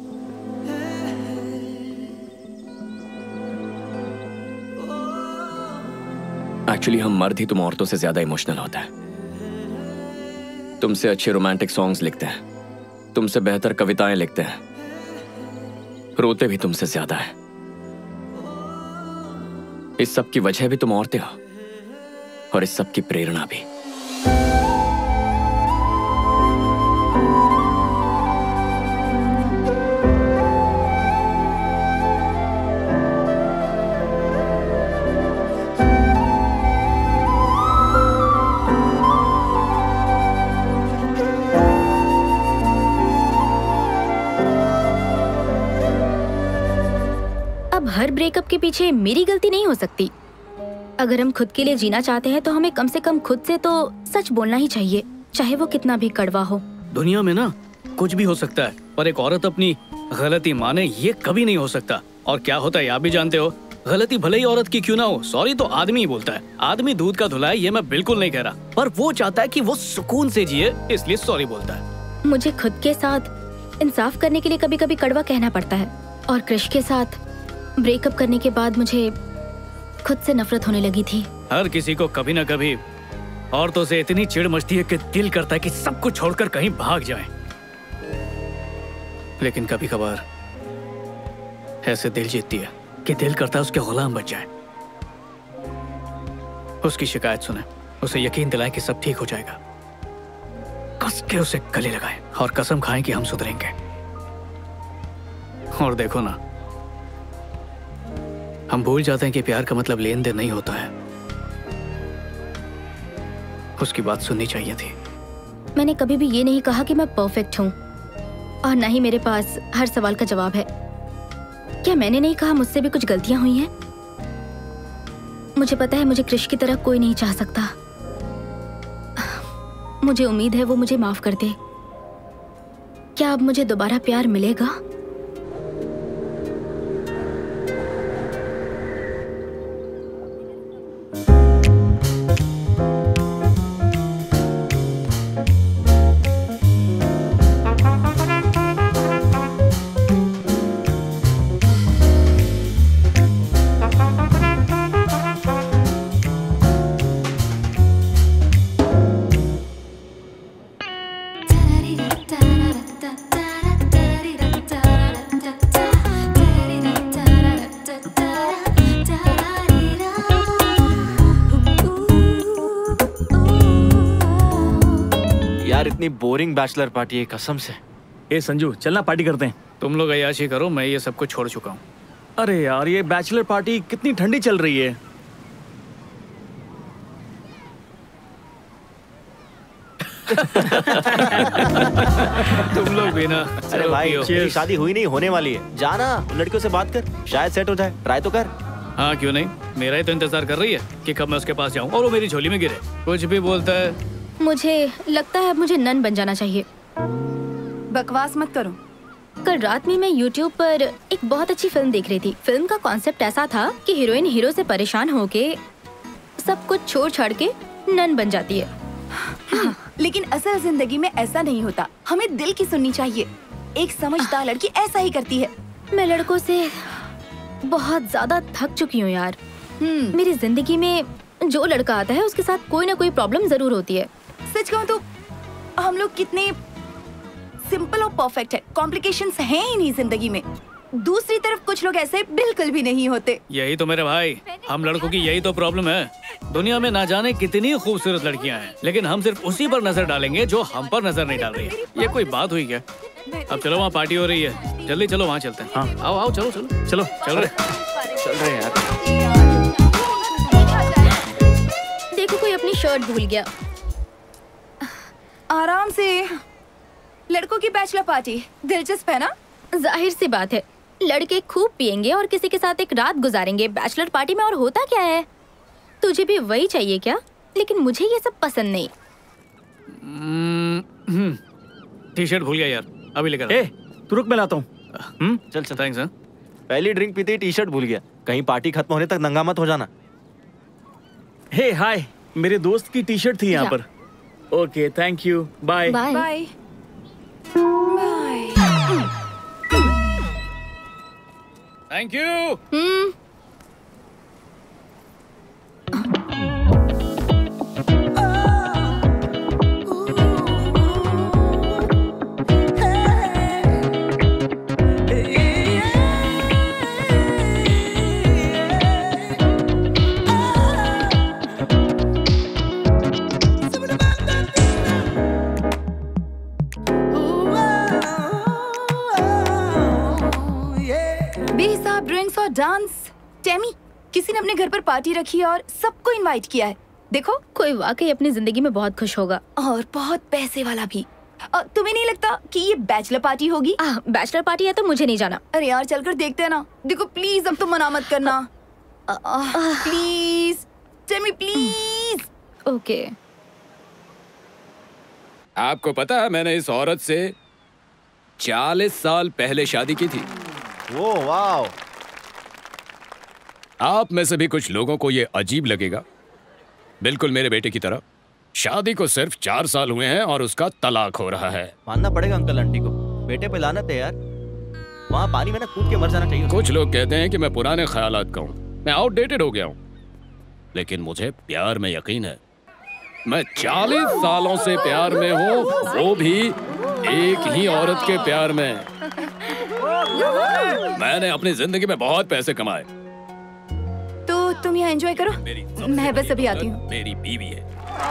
एक्चुअली हम मर्द ही तुम औरतों से ज्यादा इमोशनल होता है। तुमसे अच्छे रोमांटिक सॉन्ग्स लिखते हैं, तुमसे बेहतर कविताएं लिखते हैं, रोते भी तुमसे ज्यादा है। इस सब की वजह भी तुम औरतें हो और इस सब की प्रेरणा भी। हर ब्रेकअप के पीछे मेरी गलती नहीं हो सकती। अगर हम खुद के लिए जीना चाहते हैं तो हमें कम से कम खुद से तो सच बोलना ही चाहिए, चाहे वो कितना भी कड़वा हो। दुनिया में ना कुछ भी हो सकता है, पर एक औरत अपनी गलती माने ये कभी नहीं हो सकता। और क्या होता है आप भी जानते हो, गलती भले ही औरत की क्यों ना हो, सॉरी तो आदमी ही बोलता है। आदमी दूध का धुला है, ये मैं बिल्कुल नहीं कह रहा, पर वो चाहता है कि वो सुकून से जिए, इसलिए सॉरी बोलता है। मुझे खुद के साथ इंसाफ करने के लिए कभी कभी कड़वा कहना पड़ता है, और क्रिश के साथ ब्रेकअप करने के बाद मुझे खुद से नफरत होने लगी थी। हर किसी को कभी ना कभी औरतों से इतनी चिढ़ मचती है कि दिल करता है कि सब कुछ छोड़कर कहीं भाग जाएं। लेकिन कभी कभार ऐसे दिल जीतती है कि दिल करता है उसके गुलाम बन जाए। उसकी शिकायत सुने, उसे यकीन दिलाएं कि सब ठीक हो जाएगा, कस के उसे गले लगाएं और कसम खाएं कि हम सुधरेंगे। और देखो ना, हम भूल जाते हैं कि प्यार का मतलब लेन देन नहीं होता है। उसकी बात सुननी चाहिए थी। मैंने कभी भी ये नहीं कहा कि मैं परफेक्ट हूँ, और न ही मेरे पास हर सवाल का जवाब है। क्या मैंने नहीं कहा मुझसे भी कुछ गलतियां हुई हैं? मुझे पता है मुझे क्रिश की तरह कोई नहीं चाह सकता। मुझे उम्मीद है वो मुझे माफ कर दे। क्या अब मुझे दोबारा प्यार मिलेगा? इतनी बोरिंग बैचलर पार्टी है कसम से। ए संजू, चलना पार्टी करते हैं। तुम लोग अय्याशी करो, मैं ये सब कुछ छोड़ चुका हूँ। अरे यार, ये बैचलर पार्टी कितनी ठंडी चल रही है। तुम लोग भी ना। अरे भाई, तेरी शादी हुई नहीं, होने वाली है। जाना लड़कियों से बात कर, शायद सेट हो जाए। ट्राई तो कर। हाँ क्यों नहीं, मेरा ही तो इंतजार कर रही है कि कब मैं उसके पास जाऊँ और वो मेरी झोली में गिरे। कुछ भी बोलता है। मुझे लगता है मुझे नन बन जाना चाहिए। बकवास मत करो। कल रात में मैं YouTube पर एक बहुत अच्छी फिल्म देख रही थी। फिल्म का कॉन्सेप्ट ऐसा था कि हीरोइन हीरो से परेशान होके सब कुछ छोड़ छाड़ के नन बन जाती है। लेकिन असल जिंदगी में ऐसा नहीं होता। हमें दिल की सुननी चाहिए। एक समझदार लड़की ऐसा ही करती है। मैं लड़कों से बहुत ज्यादा थक चुकी हूँ यार। मेरी जिंदगी में जो लड़का आता है उसके साथ कोई ना कोई प्रॉब्लम जरूर होती है। सच कहूँ तो हम लोग कितने सिंपल और परफेक्ट है, कॉम्प्लिकेशंस हैं ही नहीं जिंदगी में। दूसरी तरफ कुछ लोग ऐसे बिल्कुल भी नहीं होते। यही तो मेरे भाई, हम लड़कों की यही तो प्रॉब्लम है। दुनिया में ना जाने कितनी खूबसूरत लड़कियां हैं, लेकिन हम सिर्फ उसी पर नजर डालेंगे जो हम पर नजर नहीं डाल रही है। ये कोई बात हुई क्या? अब चलो, वहाँ पार्टी हो रही है, जल्दी चलो वहाँ चलते हैं। हाँ आओ आओ, चलो चलो चलो चल रहे यार। देखो कोई अपनी शर्ट भूल गया। आराम से। लड़कों की बैचलर पार्टी दिलचस्प है ना? जाहिर सी बात है, लड़के खूब पिएंगे और किसी के साथ एक रात गुजारेंगे बैचलर पार्टी में। और होता क्या है, तुझे भी वही चाहिए क्या? लेकिन मुझे ये सब पसंद नहीं। टी शर्ट भूल गया यार, अभी लेकर। ए, तू रुक, मैं लाता हूँ। चल चल। थैंक्स। पहली ड्रिंक पीते ही टी शर्ट भूल गया। कहीं पार्टी खत्म होने तक नंगा मत हो जाना। हे हाय, मेरे दोस्त की टी शर्ट थी यहाँ पर। Okay, thank you, bye bye. Bye. Thank you. बेहिसाब ड्रिंक्स और डांस। टेमी, किसी ने अपने घर पर पार्टी रखी है और सबको इनवाइट किया है। देखो, कोई वाकई अपनी जिंदगी में बहुत खुश होगा, और बहुत पैसे वाला भी। तुम्हें नहीं लगता कि ये बैचलर पार्टी होगी? बैचलर पार्टी है तो मुझे नहीं जाना। अरे यार, चलकर देखते हैं ना। देखो प्लीज, अब तुम मना मत करना। Please Tammy, please. ओके। आपको पता है मैंने इस औरत से 40 साल पहले शादी की थी। वो वाओ। आप में से भी कुछ लोगों को ये अजीब लगेगा, बिल्कुल मेरे बेटे की तरह। शादी को सिर्फ 4 साल हुए हैं और उसका तलाक हो रहा है। मानना पड़ेगा अंकल आंटी को, बेटे पे लानत है यार। वहाँ पानी में ना कूद के मर जाना चाहिए। कुछ लोग कहते हैं कि मैं पुराने ख्यालात का हूँ, मैं आउटडेटेड हो गया हूँ, लेकिन मुझे प्यार में यकीन है। मैं 40 सालों से प्यार में हूँ, वो भी एक ही औरत के प्यार में। मैंने अपनी जिंदगी में बहुत पैसे कमाए। तो तुम यहाँ एंजॉय करो, मैं बस अभी आती हूँ। मेरी बीवी है।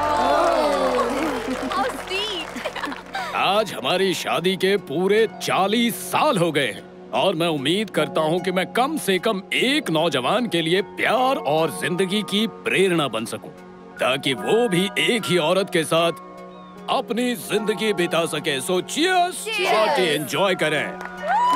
आज हमारी शादी के पूरे 40 साल हो गए हैं और मैं उम्मीद करता हूँ कि मैं कम से कम एक नौजवान के लिए प्यार और जिंदगी की प्रेरणा बन सकूं, ताकि वो भी एक ही औरत के साथ अपनी जिंदगी बिता सके। सो चीयर्स, पार्टी एंजॉय करें।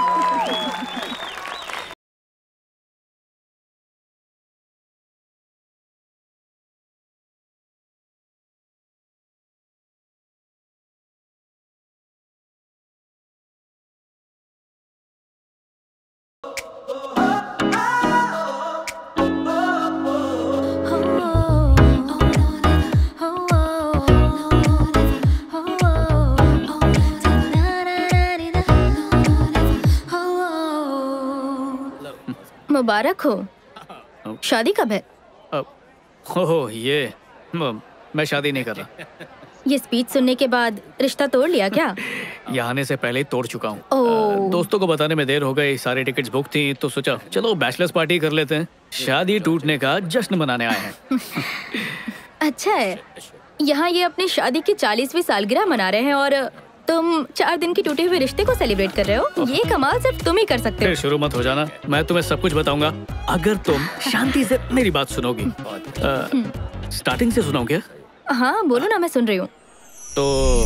मुबारक हो। शादी कब है? ओह ये मैं शादी नहीं कर रहा। ये स्पीच सुनने के बाद रिश्ता तोड़ लिया क्या? यहाँ आने से पहले ही तोड़ चुका हूँ। ओह। दोस्तों को बताने में देर हो गई, सारी टिकट्स बुक थी, तो सोचा चलो बैचलर्स पार्टी कर लेते हैं। शादी टूटने का जश्न मनाने आए हैं। अच्छा है, यहाँ ये अपनी शादी की 40वीं सालगिरह मना रहे हैं और तुम 4 दिन की टूटे हुए रिश्ते को सेलिब्रेट कर रहे हो। ये कमाल सिर्फ तुम ही कर सकते हो। फिर शुरू मत हो जाना, मैं तुम्हें सब कुछ बताऊंगा अगर तुम शांति से मेरी बात सुनोगी। स्टार्टिंग से सुनाऊं क्या? हाँ बोलो ना, मैं सुन रही हूँ। तो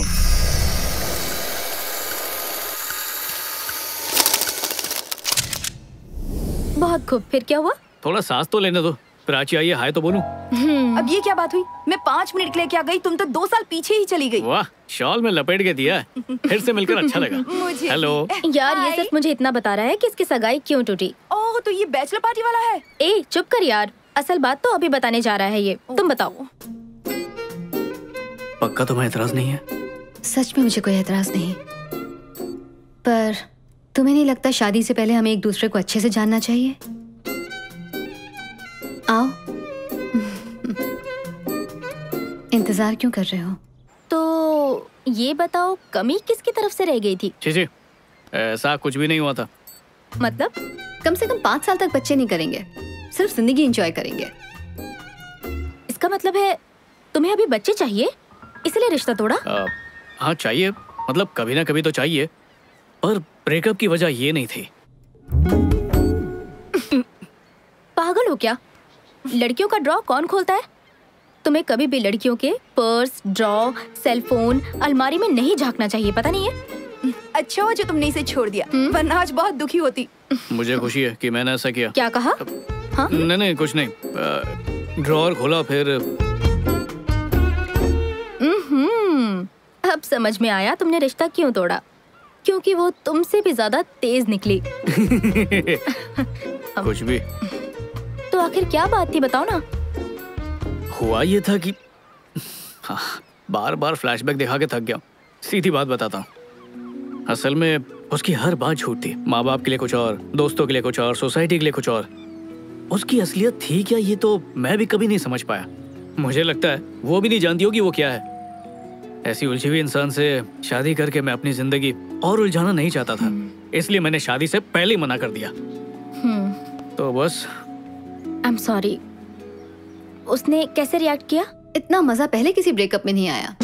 बहुत खूब, फिर क्या हुआ? थोड़ा सांस तो लेने दो, प्राची आई है, हाय तो बोलूं। अब ये क्या बात हुई? मैं 5 मिनट के लिए क्या गई, तुम तो 2 साल पीछे ही चली गई। वाह, शॉल में लपेट के दिया। फिर से मिलकर अच्छा लगा। मुझे हेलो यार, ये सिर्फ मुझे इतना बता रहा है कि इसकी सगाई क्यों टूटी। ओह, तो ये बैचलर पार्टी वाला है। ए चुप कर यार, असल बात तो अभी बताने जा रहा है ये, तुम बताओ। पक्का तुम्हें एतराज नहीं है? सच में मुझे कोई एतराज नहीं, पर तुम्हें नहीं लगता शादी से पहले हमें एक दूसरे को अच्छे से जानना चाहिए? आओ। इंतजार क्यों कर रहे हो? तो ये बताओ, कमी किसकी तरफ से रह गई थी? जी ऐसा कुछ भी नहीं हुआ था। मतलब? कम से कम 5 साल तक बच्चे नहीं करेंगे, सिर्फ जिंदगी एंजॉय करेंगे। इसका मतलब है तुम्हें अभी बच्चे चाहिए, इसलिए रिश्ता तोड़ा? हाँ चाहिए, मतलब कभी ना कभी तो चाहिए, पर ब्रेकअप की वजह ये नहीं थी। पागल हो क्या? लड़कियों का ड्रॉ कौन खोलता है? तुम्हें कभी भी लड़कियों के पर्स, ड्रॉ, सेलफोन, अलमारी में नहीं झांकना चाहिए, पता नहीं है? अच्छा हुआ जो तुमने इसे छोड़ दिया, वरना आज बहुत दुखी होती। मुझे खुशी है कि मैंने ऐसा किया। क्या कहा? हाँ? नहीं कुछ नहीं। ड्रॉअर खोला फिर। अब समझ में आया तुमने रिश्ता क्यों तोड़ा, क्योंकि वो तुमसे भी ज्यादा तेज निकली। कुछ भी। तो आखिर क्या बात थी, बताओ ना। हुआ ये था कि बार बार फ्लैशबैक दिखा के थक गया। सीधी बात बताता हूँ, असल में उसकी हर बात झूठ थी। माँ बाप के लिए कुछ और, दोस्तों के लिए कुछ और, सोसाइटी के लिए कुछ और। उसकी असलियत थी क्या, ये तो मैं भी कभी नहीं समझ पाया। मुझे लगता है वो भी नहीं जानती होगी वो क्या है। ऐसी उलझी हुई इंसान से शादी करके मैं अपनी जिंदगी और उलझाना नहीं चाहता था, इसलिए मैंने शादी से पहले ही मना कर दिया। तो बस। I am sorry. उसने कैसे रिएक्ट किया? इतना मजा पहले किसी ब्रेकअप में नहीं आया।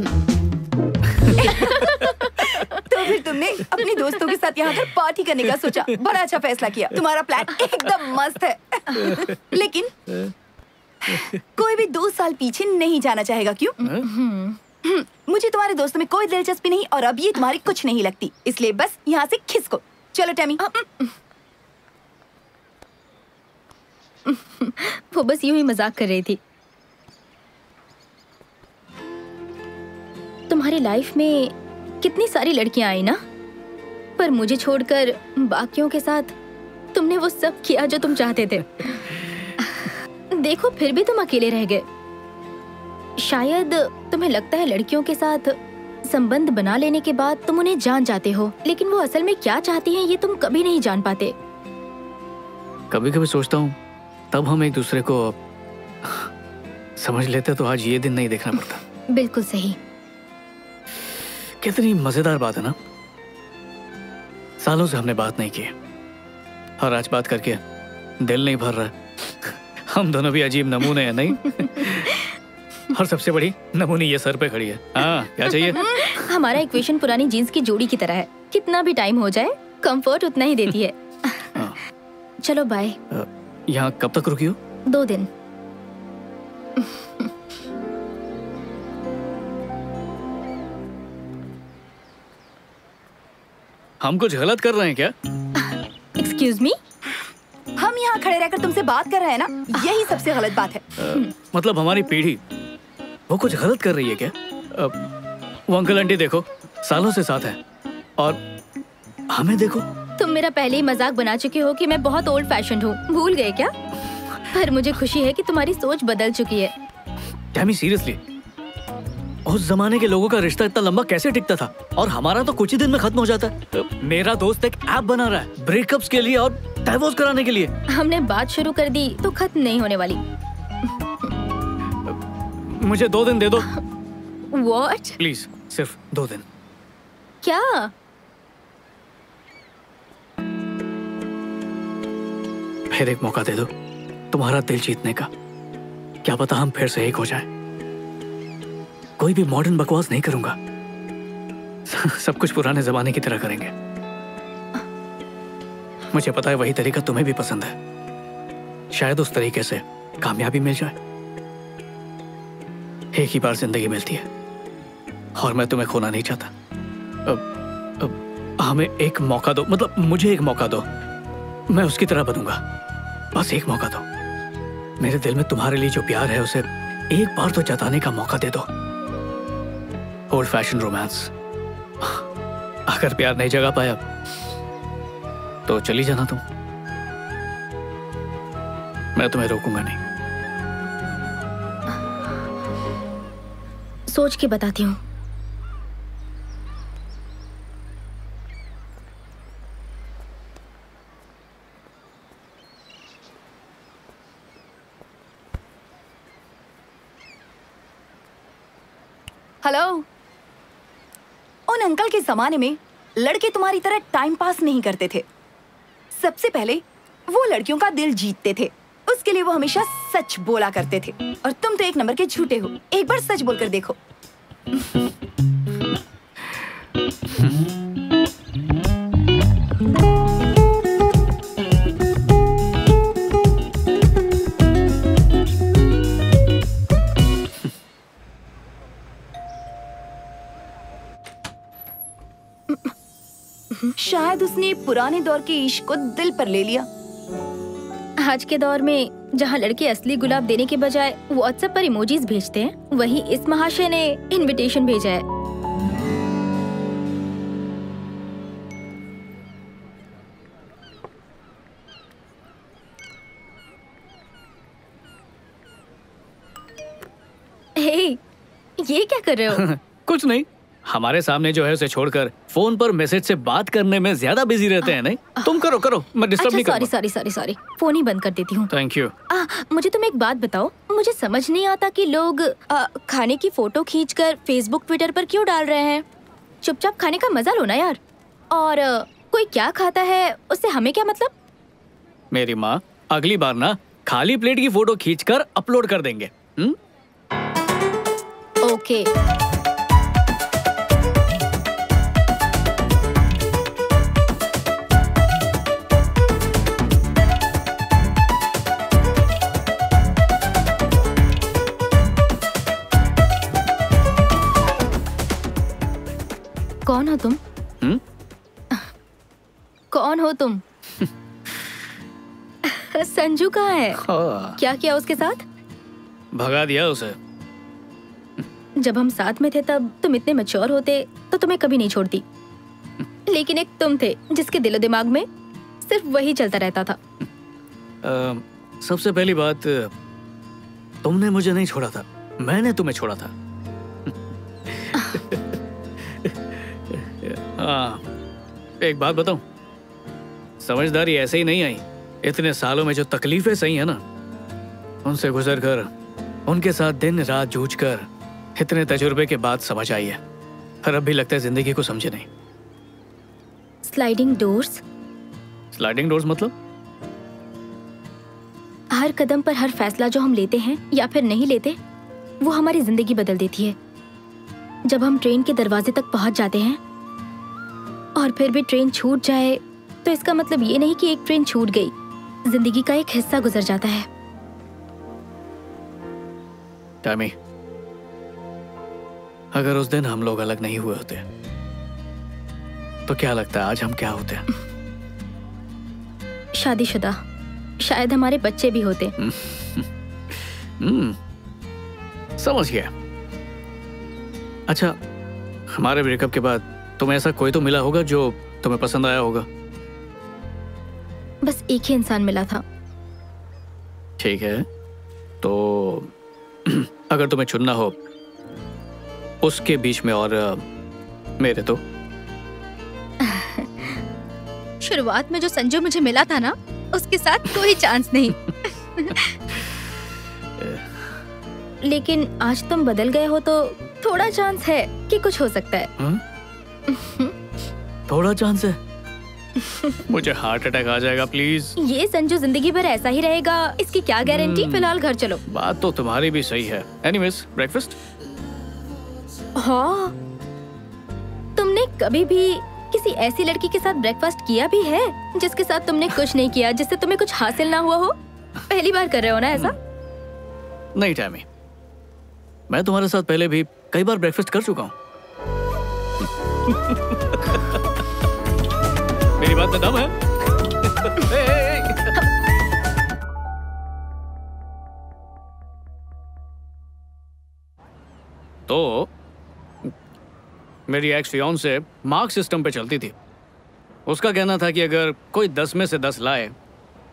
तो फिर तुमने अपने दोस्तों के साथ यहाँ पर पार्टी करने का सोचा, बड़ा अच्छा फैसला किया। तुम्हारा प्लान एकदम मस्त है। लेकिन कोई भी 2 साल पीछे नहीं जाना चाहेगा, क्यों? मुझे तुम्हारे दोस्तों में कोई दिलचस्पी नहीं और अब ये तुम्हारी कुछ नहीं लगती, इसलिए बस यहाँ से खिसको। चलो टैमी। वो बस यूं ही मजाक कर रही थी। तुम्हारी लाइफ में कितनी सारी लड़कियां आई ना, पर मुझे छोड़कर बाकियों के साथ तुमने वो सब किया जो तुम चाहते थे। देखो फिर भी तुम अकेले रह गए। शायद तुम्हें लगता है लड़कियों के साथ संबंध बना लेने के बाद तुम उन्हें जान जाते हो, लेकिन वो असल में क्या चाहती हैं ये तुम कभी नहीं जान पाते। कभी कभी सोचता हूँ तब हम एक दूसरे को समझ लेते तो आज ये दिन नहीं देखना पड़ता। बिल्कुल सही। कितनी मजेदार बात है ना, सालों से हमने बात नहीं की और आज बात करके दिल नहीं भर रहा। हम दोनों भी अजीब नमूने हैं, नहीं? और सबसे बड़ी नमूनी ये सर पे खड़ी है। हाँ, क्या चाहिए? हमारा इक्वेशन पुरानी जीन्स की जोड़ी की तरह है, कितना भी टाइम हो जाए कंफर्ट उतना ही देती है। चलो बाय। यहाँ कब तक रुकी हो? 2 दिन। हम कुछ गलत कर रहे हैं क्या? Excuse me? हम यहाँ खड़े रहकर तुमसे बात कर रहे हैं ना, यही सबसे गलत बात है। मतलब हमारी पीढ़ी वो कुछ गलत कर रही है क्या? वो अंकल आंटी देखो सालों से साथ हैं और हमें देखो। तुम मेरा पहले ही मजाक बना चुके हो कि मैं बहुत ओल्ड फैशन हूँ, भूल गए क्या? पर मुझे खुशी है कि तुम्हारी सोच बदल चुकी है। टैमी सीरियसली, उस जमाने के लोगों का रिश्ता इतना लंबा कैसे टिकता था और हमारा तो कुछ ही दिन में खत्म हो जाता है। मेरा दोस्त एक ऐप बना रहा है ब्रेकअप्स के लिए और डाइवोर्स कराने के लिए। हमने बात शुरू कर दी तो खत्म नहीं होने वाली। मुझे 2 दिन दे दो। What? प्लीज, सिर्फ 2 दिन। क्या? फिर एक मौका दे दो तुम्हारा दिल जीतने का। क्या पता हम फिर से एक हो जाएं। कोई भी मॉडर्न बकवास नहीं करूंगा, सब कुछ पुराने जमाने की तरह करेंगे। मुझे पता है वही तरीका तुम्हें भी पसंद है, शायद उस तरीके से कामयाबी मिल जाए। एक ही बार जिंदगी मिलती है और मैं तुम्हें खोना नहीं चाहता। हमें एक मौका दो, मतलब मुझे एक मौका दो, मैं उसकी तरह बनूंगा। बस एक मौका दो। मेरे दिल में तुम्हारे लिए जो प्यार है उसे एक बार तो जताने का मौका दे दो। Old fashion romance. अगर प्यार नहीं जगा पाया तो चली जाना तुम, मैं तुम्हें रोकूंगा नहीं। सोच के बताती हूँ। हेलो। उन अंकल के जमाने में लड़के तुम्हारी तरह टाइम पास नहीं करते थे। सबसे पहले वो लड़कियों का दिल जीतते थे, उसके लिए वो हमेशा सच बोला करते थे। और तुम तो एक नंबर के झूठे हो। एक बार सच बोलकर देखो। शायद उसने पुराने दौर के इश्क को दिल पर ले लिया। आज के दौर में जहाँ लड़के असली गुलाब देने के बजाय व्हाट्सएप पर इमोजीज भेजते हैं, वही इस महाशय ने इनविटेशन भेजा है। हे, ये क्या कर रहे हो? कुछ नहीं, हमारे सामने जो है उसे छोड़कर फोन पर मैसेज से बात करने में ज्यादा बिजी रहते हैं। नहीं, तुम करो करो, मैं डिस्टर्ब नहीं करूंगा। सॉरी, फोन ही बंद कर देती हूँ। Thank you. मुझे तुम एक बात बताओ, मुझे समझ नहीं आता कि लोग खाने की फोटो खींचकर फेसबुक ट्विटर पर क्यों डाल रहे हैं। चुपचाप खाने का मजा लो ना यार। और कोई क्या खाता है उससे हमें क्या मतलब। मेरी माँ, अगली बार ना खाली प्लेट की फोटो खींचकर अपलोड कर देंगे। ओके। कौन हो तुम? कौन हो तुम? संजू कहाँ है? क्या किया उसके साथ? भगा दिया उसे। जब हम साथ में थे तब तुम इतने मैच्योर होते तो तुम्हें कभी नहीं छोड़ती, लेकिन एक तुम थे जिसके दिलो दिमाग में सिर्फ वही चलता रहता था। सबसे पहली बात, तुमने मुझे नहीं छोड़ा था, मैंने तुम्हें छोड़ा था। एक बात बताऊं, समझदारी ऐसे ही नहीं आई। इतने सालों में जो तकलीफें सही है ना, उनसे गुजर कर, उनके साथ दिन रात जूझ कर, इतने तजुर्बे के बाद समझ आई है। पर अब भी लगता है जिंदगी को समझे नहीं। Sliding doors? स्लाइडिंग डोर्स मतलब? हर कदम पर हर फैसला जो हम लेते हैं या फिर नहीं लेते, वो हमारी जिंदगी बदल देती है। जब हम ट्रेन के दरवाजे तक पहुंच जाते हैं और फिर भी ट्रेन छूट जाए, तो इसका मतलब ये नहीं कि एक ट्रेन छूट गई, जिंदगी का एक हिस्सा गुजर जाता है। टैमी, अगर उस दिन हम लोग अलग नहीं हुए होते तो क्या लगता है आज हम क्या होते? शादीशुदा। शायद हमारे बच्चे भी होते। समझ गया। अच्छा, हमारे ब्रेकअप के बाद तुम्हें ऐसा कोई तो मिला होगा जो तुम्हें पसंद आया होगा? बस एक ही इंसान मिला था। ठीक है, तो अगर तुम्हें चुनना हो उसके बीच में और मेरे, तो शुरुआत में जो संजू मुझे मिला था ना, उसके साथ कोई चांस नहीं। लेकिन आज तुम बदल गए हो तो थोड़ा चांस है कि कुछ हो सकता है। थोड़ा चांस है? मुझे हार्ट अटैक आ जाएगा प्लीज। ये संजू जिंदगी भर ऐसा ही रहेगा, इसकी क्या गारंटी। फिलहाल घर चलो। बात तो तुम्हारी भी सही है। Anyways, breakfast? हाँ, तुमने कभी भी किसी ऐसी लड़की के साथ ब्रेकफास्ट किया भी है जिसके साथ तुमने कुछ नहीं किया, जिससे तुम्हें कुछ हासिल ना हुआ हो? पहली बार कर रहे हो ना ऐसा? नहीं टैमी, मैं तुम्हारे साथ पहले भी कई बार ब्रेकफास्ट कर चुका हूँ। मेरी बात में दम है? तो मेरी एक्स फियांसे मार्क सिस्टम पे चलती थी। उसका कहना था कि अगर कोई 10 में से 10 लाए,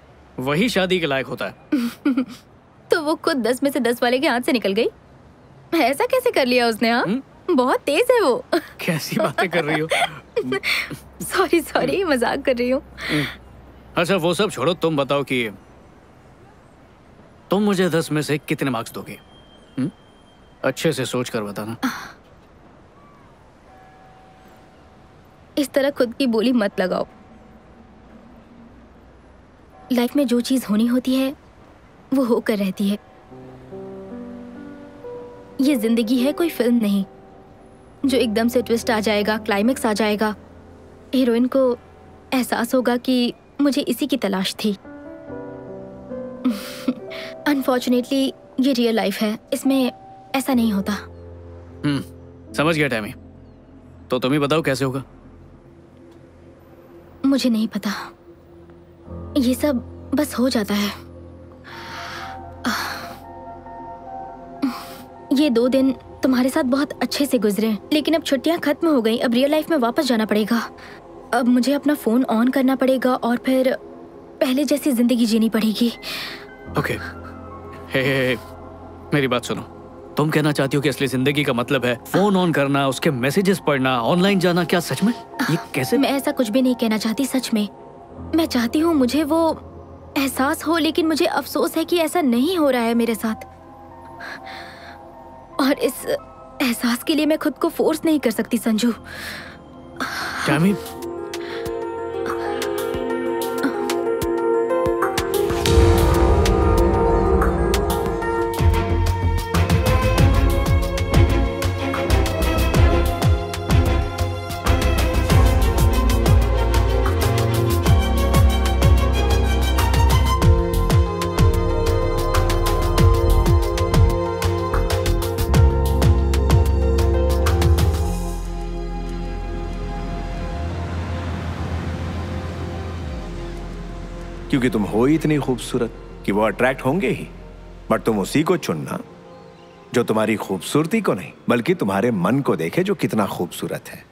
वही शादी के लायक होता है। तो वो खुद 10 में से 10 वाले के हाथ से निकल गई। ऐसा कैसे कर लिया उसने? हाँ, बहुत तेज है वो। कैसी बातें कर रही हो? सॉरी सॉरी, मजाक कर रही हूँ। अच्छा वो सब छोड़ो, तुम बताओ कि तुम मुझे 10 में से कितने मार्क्स दोगे? अच्छे से सोच कर बताना। इस तरह खुद की बोली मत लगाओ। लाइफ में जो चीज होनी होती है वो होकर रहती है। ये जिंदगी है, कोई फिल्म नहीं जो एकदम से ट्विस्ट आ जाएगा, क्लाइमेक्स आ जाएगा, हीरोइन को एहसास होगा कि मुझे इसी की तलाश थी। अनफॉर्चुनेटली ये रियल लाइफ है, इसमें ऐसा नहीं होता। समझ गया टैमी। तो तुम ही बताओ कैसे होगा? मुझे नहीं पता, ये सब बस हो जाता है। ये 2 दिन तुम्हारे साथ बहुत अच्छे से गुजरे, लेकिन अब छुट्टियां खत्म हो गई। अब रियल लाइफ में वापस जाना पड़ेगा। अब मुझे अपना फोन ऑन करना पड़ेगा और फिर पहले जैसी जिंदगी जीनी पड़ेगी। ओके, हे, मेरी बात सुनो। तुम कहना चाहती हो कि असली जिंदगी का मतलब है फोन ऑन करना, उसके मैसेजेस पढ़ना, ऑनलाइन जाना? क्या सच में? ये कैसे? मैं ऐसा कुछ भी नहीं कहना चाहती, सच में। मैं चाहती हूँ मुझे वो एहसास हो, लेकिन मुझे अफसोस है कि ऐसा नहीं हो रहा है मेरे साथ। और इस एहसास के लिए मैं खुद को फोर्स नहीं कर सकती संजू। टैमी, क्योंकि तुम हो ही इतनी खूबसूरत कि वो अट्रैक्ट होंगे ही। बट तुम उसी को चुनना जो तुम्हारी खूबसूरती को नहीं बल्कि तुम्हारे मन को देखे जो कितना खूबसूरत है।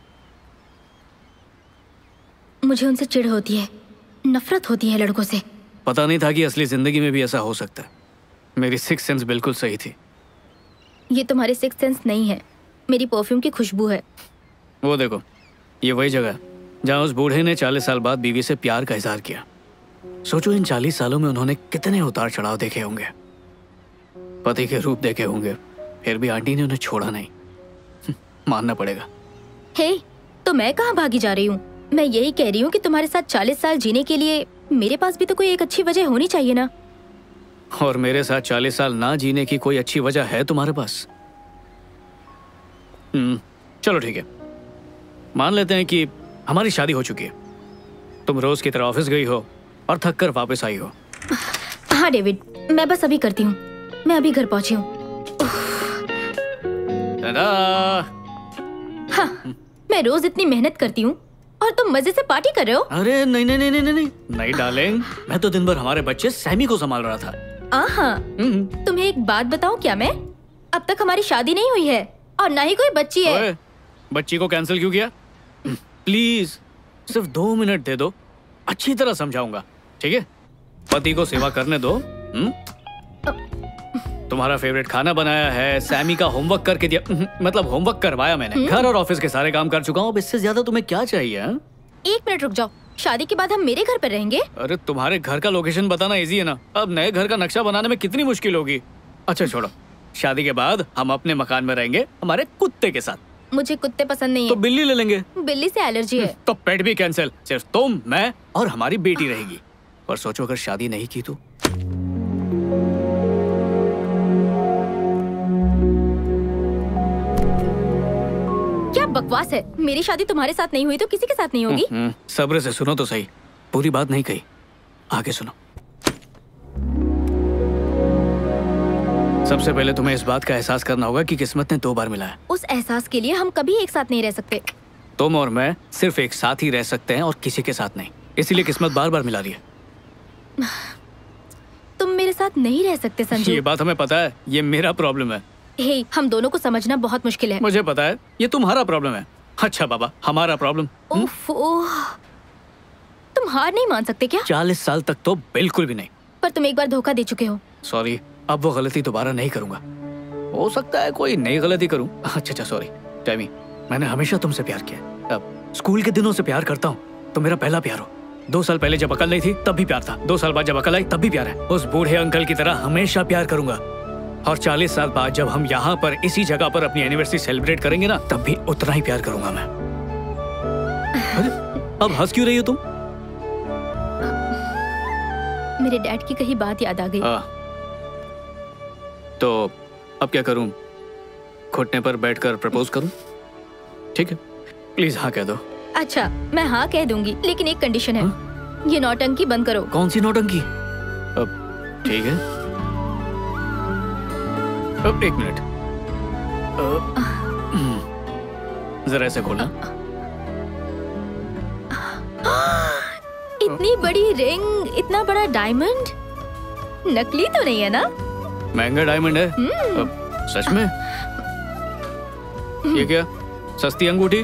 मुझे उनसे चिढ़ होती है, नफरत होती है लड़कों से। पता नहीं था कि असली जिंदगी में भी ऐसा हो सकता है। मेरी सिक्स सेंस बिल्कुल सही थी। ये तुम्हारे सिक्स सेंस नहीं है, मेरी परफ्यूम की खुशबू है। वो देखो, ये वही जगह है जहाँ उस बूढ़े ने 40 साल बाद बीवी से प्यार का इजहार किया। सोचो इन 40 सालों में उन्होंने कितने उतार चढ़ाव देखे होंगे, पति के रूप देखे होंगे, फिर भी आंटी ने उन्हें छोड़ा नहीं। मानना पड़ेगा। हे, तो मैं कहाँ भागी जा रही हूँ? मैं यही कह रही हूँ कि तुम्हारे साथ 40 साल जीने के लिए मेरे पास भी तो कोई एक अच्छी वजह होनी चाहिए ना। और मेरे साथ 40 साल ना जीने की कोई अच्छी वजह है तुम्हारे पास? चलो ठीक है, मान लेते हैं कि हमारी शादी हो चुकी है। तुम रोज की तरह ऑफिस गई हो और थक कर वापस आई हो। हाँ डेविड, मैं बस अभी करती हूँ। मैं अभी घर पहुंची हूँ। हाँ, मैं रोज इतनी मेहनत करती हूँ और तुम मजे से पार्टी कर रहे हो। अरे नहीं नहीं नहीं नहीं नहीं नहीं डार्लिंग, मैं तो दिन भर हमारे बच्चे सैमी को संभाल रहा था। तुम्हें एक बात बताऊं क्या? मैं अब तक हमारी शादी नहीं हुई है और ना ही कोई बच्ची है। बच्ची को कैंसिल क्यों किया? प्लीज सिर्फ 2 मिनट दे दो, अच्छी तरह समझाऊंगा, ठीक है? पति को सेवा करने दो। तुम्हारा फेवरेट खाना बनाया है, सैमी का होमवर्क करके दिया, मतलब होमवर्क करवाया मैंने। घर और ऑफिस के सारे काम कर चुका हूँ। अब इससे ज्यादा तुम्हें क्या चाहिए? 1 मिनट रुक जाओ, शादी के बाद हम मेरे घर पर रहेंगे। अरे तुम्हारे घर का लोकेशन बताना इजी है ना, अब नए घर का नक्शा बनाने में कितनी मुश्किल होगी। अच्छा छोड़ो, शादी के बाद हम अपने मकान में रहेंगे हमारे कुत्ते के साथ। मुझे कुत्ते पसंद नहीं है। तो बिल्ली ले लेंगे। बिल्ली से एलर्जी है। तो पेट भी कैंसिल, सिर्फ तुम, मैं और हमारी बेटी रहेगी। पर सोचो अगर शादी नहीं की तो? क्या बकवास है? मेरी शादी तुम्हारे साथ नहीं हुई तो किसी के साथ नहीं होगी। सब्र से सुनो तो सही, पूरी बात नहीं कही, आगे सुनो। सबसे पहले तुम्हें इस बात का एहसास करना होगा कि किस्मत ने 2 बार मिला है। उस एहसास के लिए हम कभी एक साथ नहीं रह सकते। तुम और मैं सिर्फ एक साथ ही रह सकते हैं और किसी के साथ नहीं, इसीलिए किस्मत बार बार मिला रही है। तुम मेरे साथ नहीं रह सकते संजू। ये बात हमें पता है, ये मेरा प्रॉब्लम है। हे, हम दोनों को समझना बहुत मुश्किल है। मुझे पता है, ये तुम्हारा प्रॉब्लम है। अच्छा बाबा, हमारा प्रॉब्लम। तुम हार नहीं मान सकते क्या? 40 साल तक तो बिल्कुल भी नहीं। पर तुम एक बार धोखा दे चुके हो। सॉरी, अब वो गलती दोबारा नहीं करूंगा। हो सकता है कोई नई गलती करूं। अच्छा सॉरी टैमी, मैंने हमेशा तुमसे प्यार किया। अब स्कूल के दिनों से प्यार करता हूँ, तो मेरा पहला प्यार हो। 2 साल पहले जब अकल नहीं थी तब भी प्यार था, 2 साल बाद जब अकल आई तब भी प्यार है। उस बूढ़े अंकल की तरह हमेशा प्यार करूंगा। और 40 साल बाद जब हम यहाँ पर इसी जगह पर अपनी एनिवर्सरी सेलिब्रेट करेंगे ना, तब भी उतना ही प्यार करूंगा मैं। अरे अब हंस क्यों रही हो तुम? मेरे डैड की कही बात याद आ गई। तो अब क्या करूं? घुटने पर बैठकर प्रपोज करूं? ठीक है, प्लीज हाँ कह दो। अच्छा मैं हाँ कह दूंगी, लेकिन एक कंडीशन है। ये नौटंकी बंद करो। कौन सी नौटंकी? अब ठीक है, अब 1 मिनट, जरा ऐसे खोलना। इतनी बड़ी रिंग, इतना बड़ा डायमंड, नकली तो नहीं है ना? महंगा डायमंड है। अब सच में? ये क्या, सस्ती अंगूठी?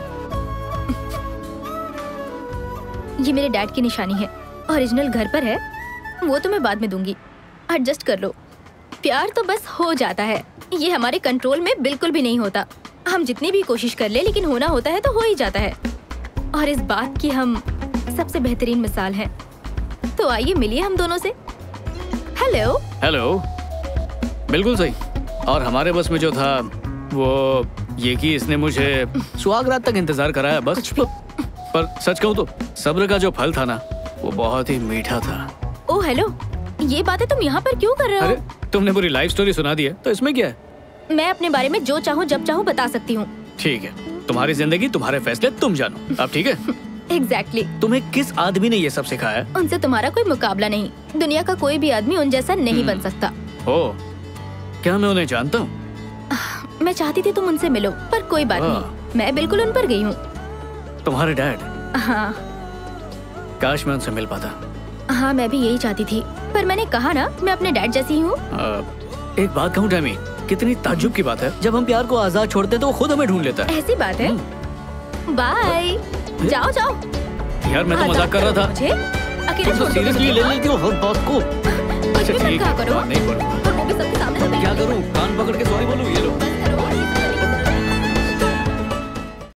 ये मेरे डैड की निशानी है, ओरिजिनल घर पर है, वो तो मैं बाद में दूंगी, एडजस्ट कर लो। प्यार तो बस हो जाता है, ये हमारे कंट्रोल में बिल्कुल भी नहीं होता। हम जितनी भी कोशिश कर ले, लेकिन होना होता है तो हो ही जाता है। और इस बात की हम सबसे बेहतरीन मिसाल हैं। तो आइए मिलिए हम दोनों से। हेलो। हेलो, बिल्कुल सही। और हमारे बस में जो था वो ये कि इसने मुझे सुहागरात तक इंतजार कराया बस। पर सच कहूँ तो सब्र का जो फल था ना, वो बहुत ही मीठा था। ओ हेलो, ये बातें तुम यहाँ पर क्यों कर रहे हो? अरे तुमने पूरी लाइफ स्टोरी सुना दी है, तो इसमें क्या है? मैं अपने बारे में जो चाहूँ जब चाहूँ बता सकती हूँ। ठीक है, तुम्हारी जिंदगी, तुम्हारे फैसले, तुम जानो। अब ठीक है? एग्जैक्टली। तुम्हें किस आदमी ने ये सब सिखाया? उनसे तुम्हारा कोई मुकाबला नहीं। दुनिया का कोई भी आदमी उन जैसा नहीं बन सकता। ओ, क्या मैं उन्हें जानता हूँ? मैं चाहती थी तुम उनसे मिलो, पर कोई बात नहीं, मैं बिल्कुल उन पर गई हूँ। तुम्हारे डैड? हाँ। काश मैं उनसे मिल पाता। हाँ मैं भी यही चाहती थी, पर मैंने कहा ना मैं अपने डैड जैसी हूँ। एक बात कहूँ टैमी, कितनी ताज्जुब की बात है, जब हम प्यार को आजाद छोड़ते तो वो खुद हमें ढूंढ लेता है। ऐसी बात है? बाय। जाओ जाओ। यार मैं तो मजाक कर रहा था। मुझे अकेले तो सीरियसली ले लेती हो हर बात को। अच्छा ठीक है, करो। नहीं बोलूंगा। और वो भी सबके सामने। क्या करूँ, कान पकड़ के सॉरी बोलूँ?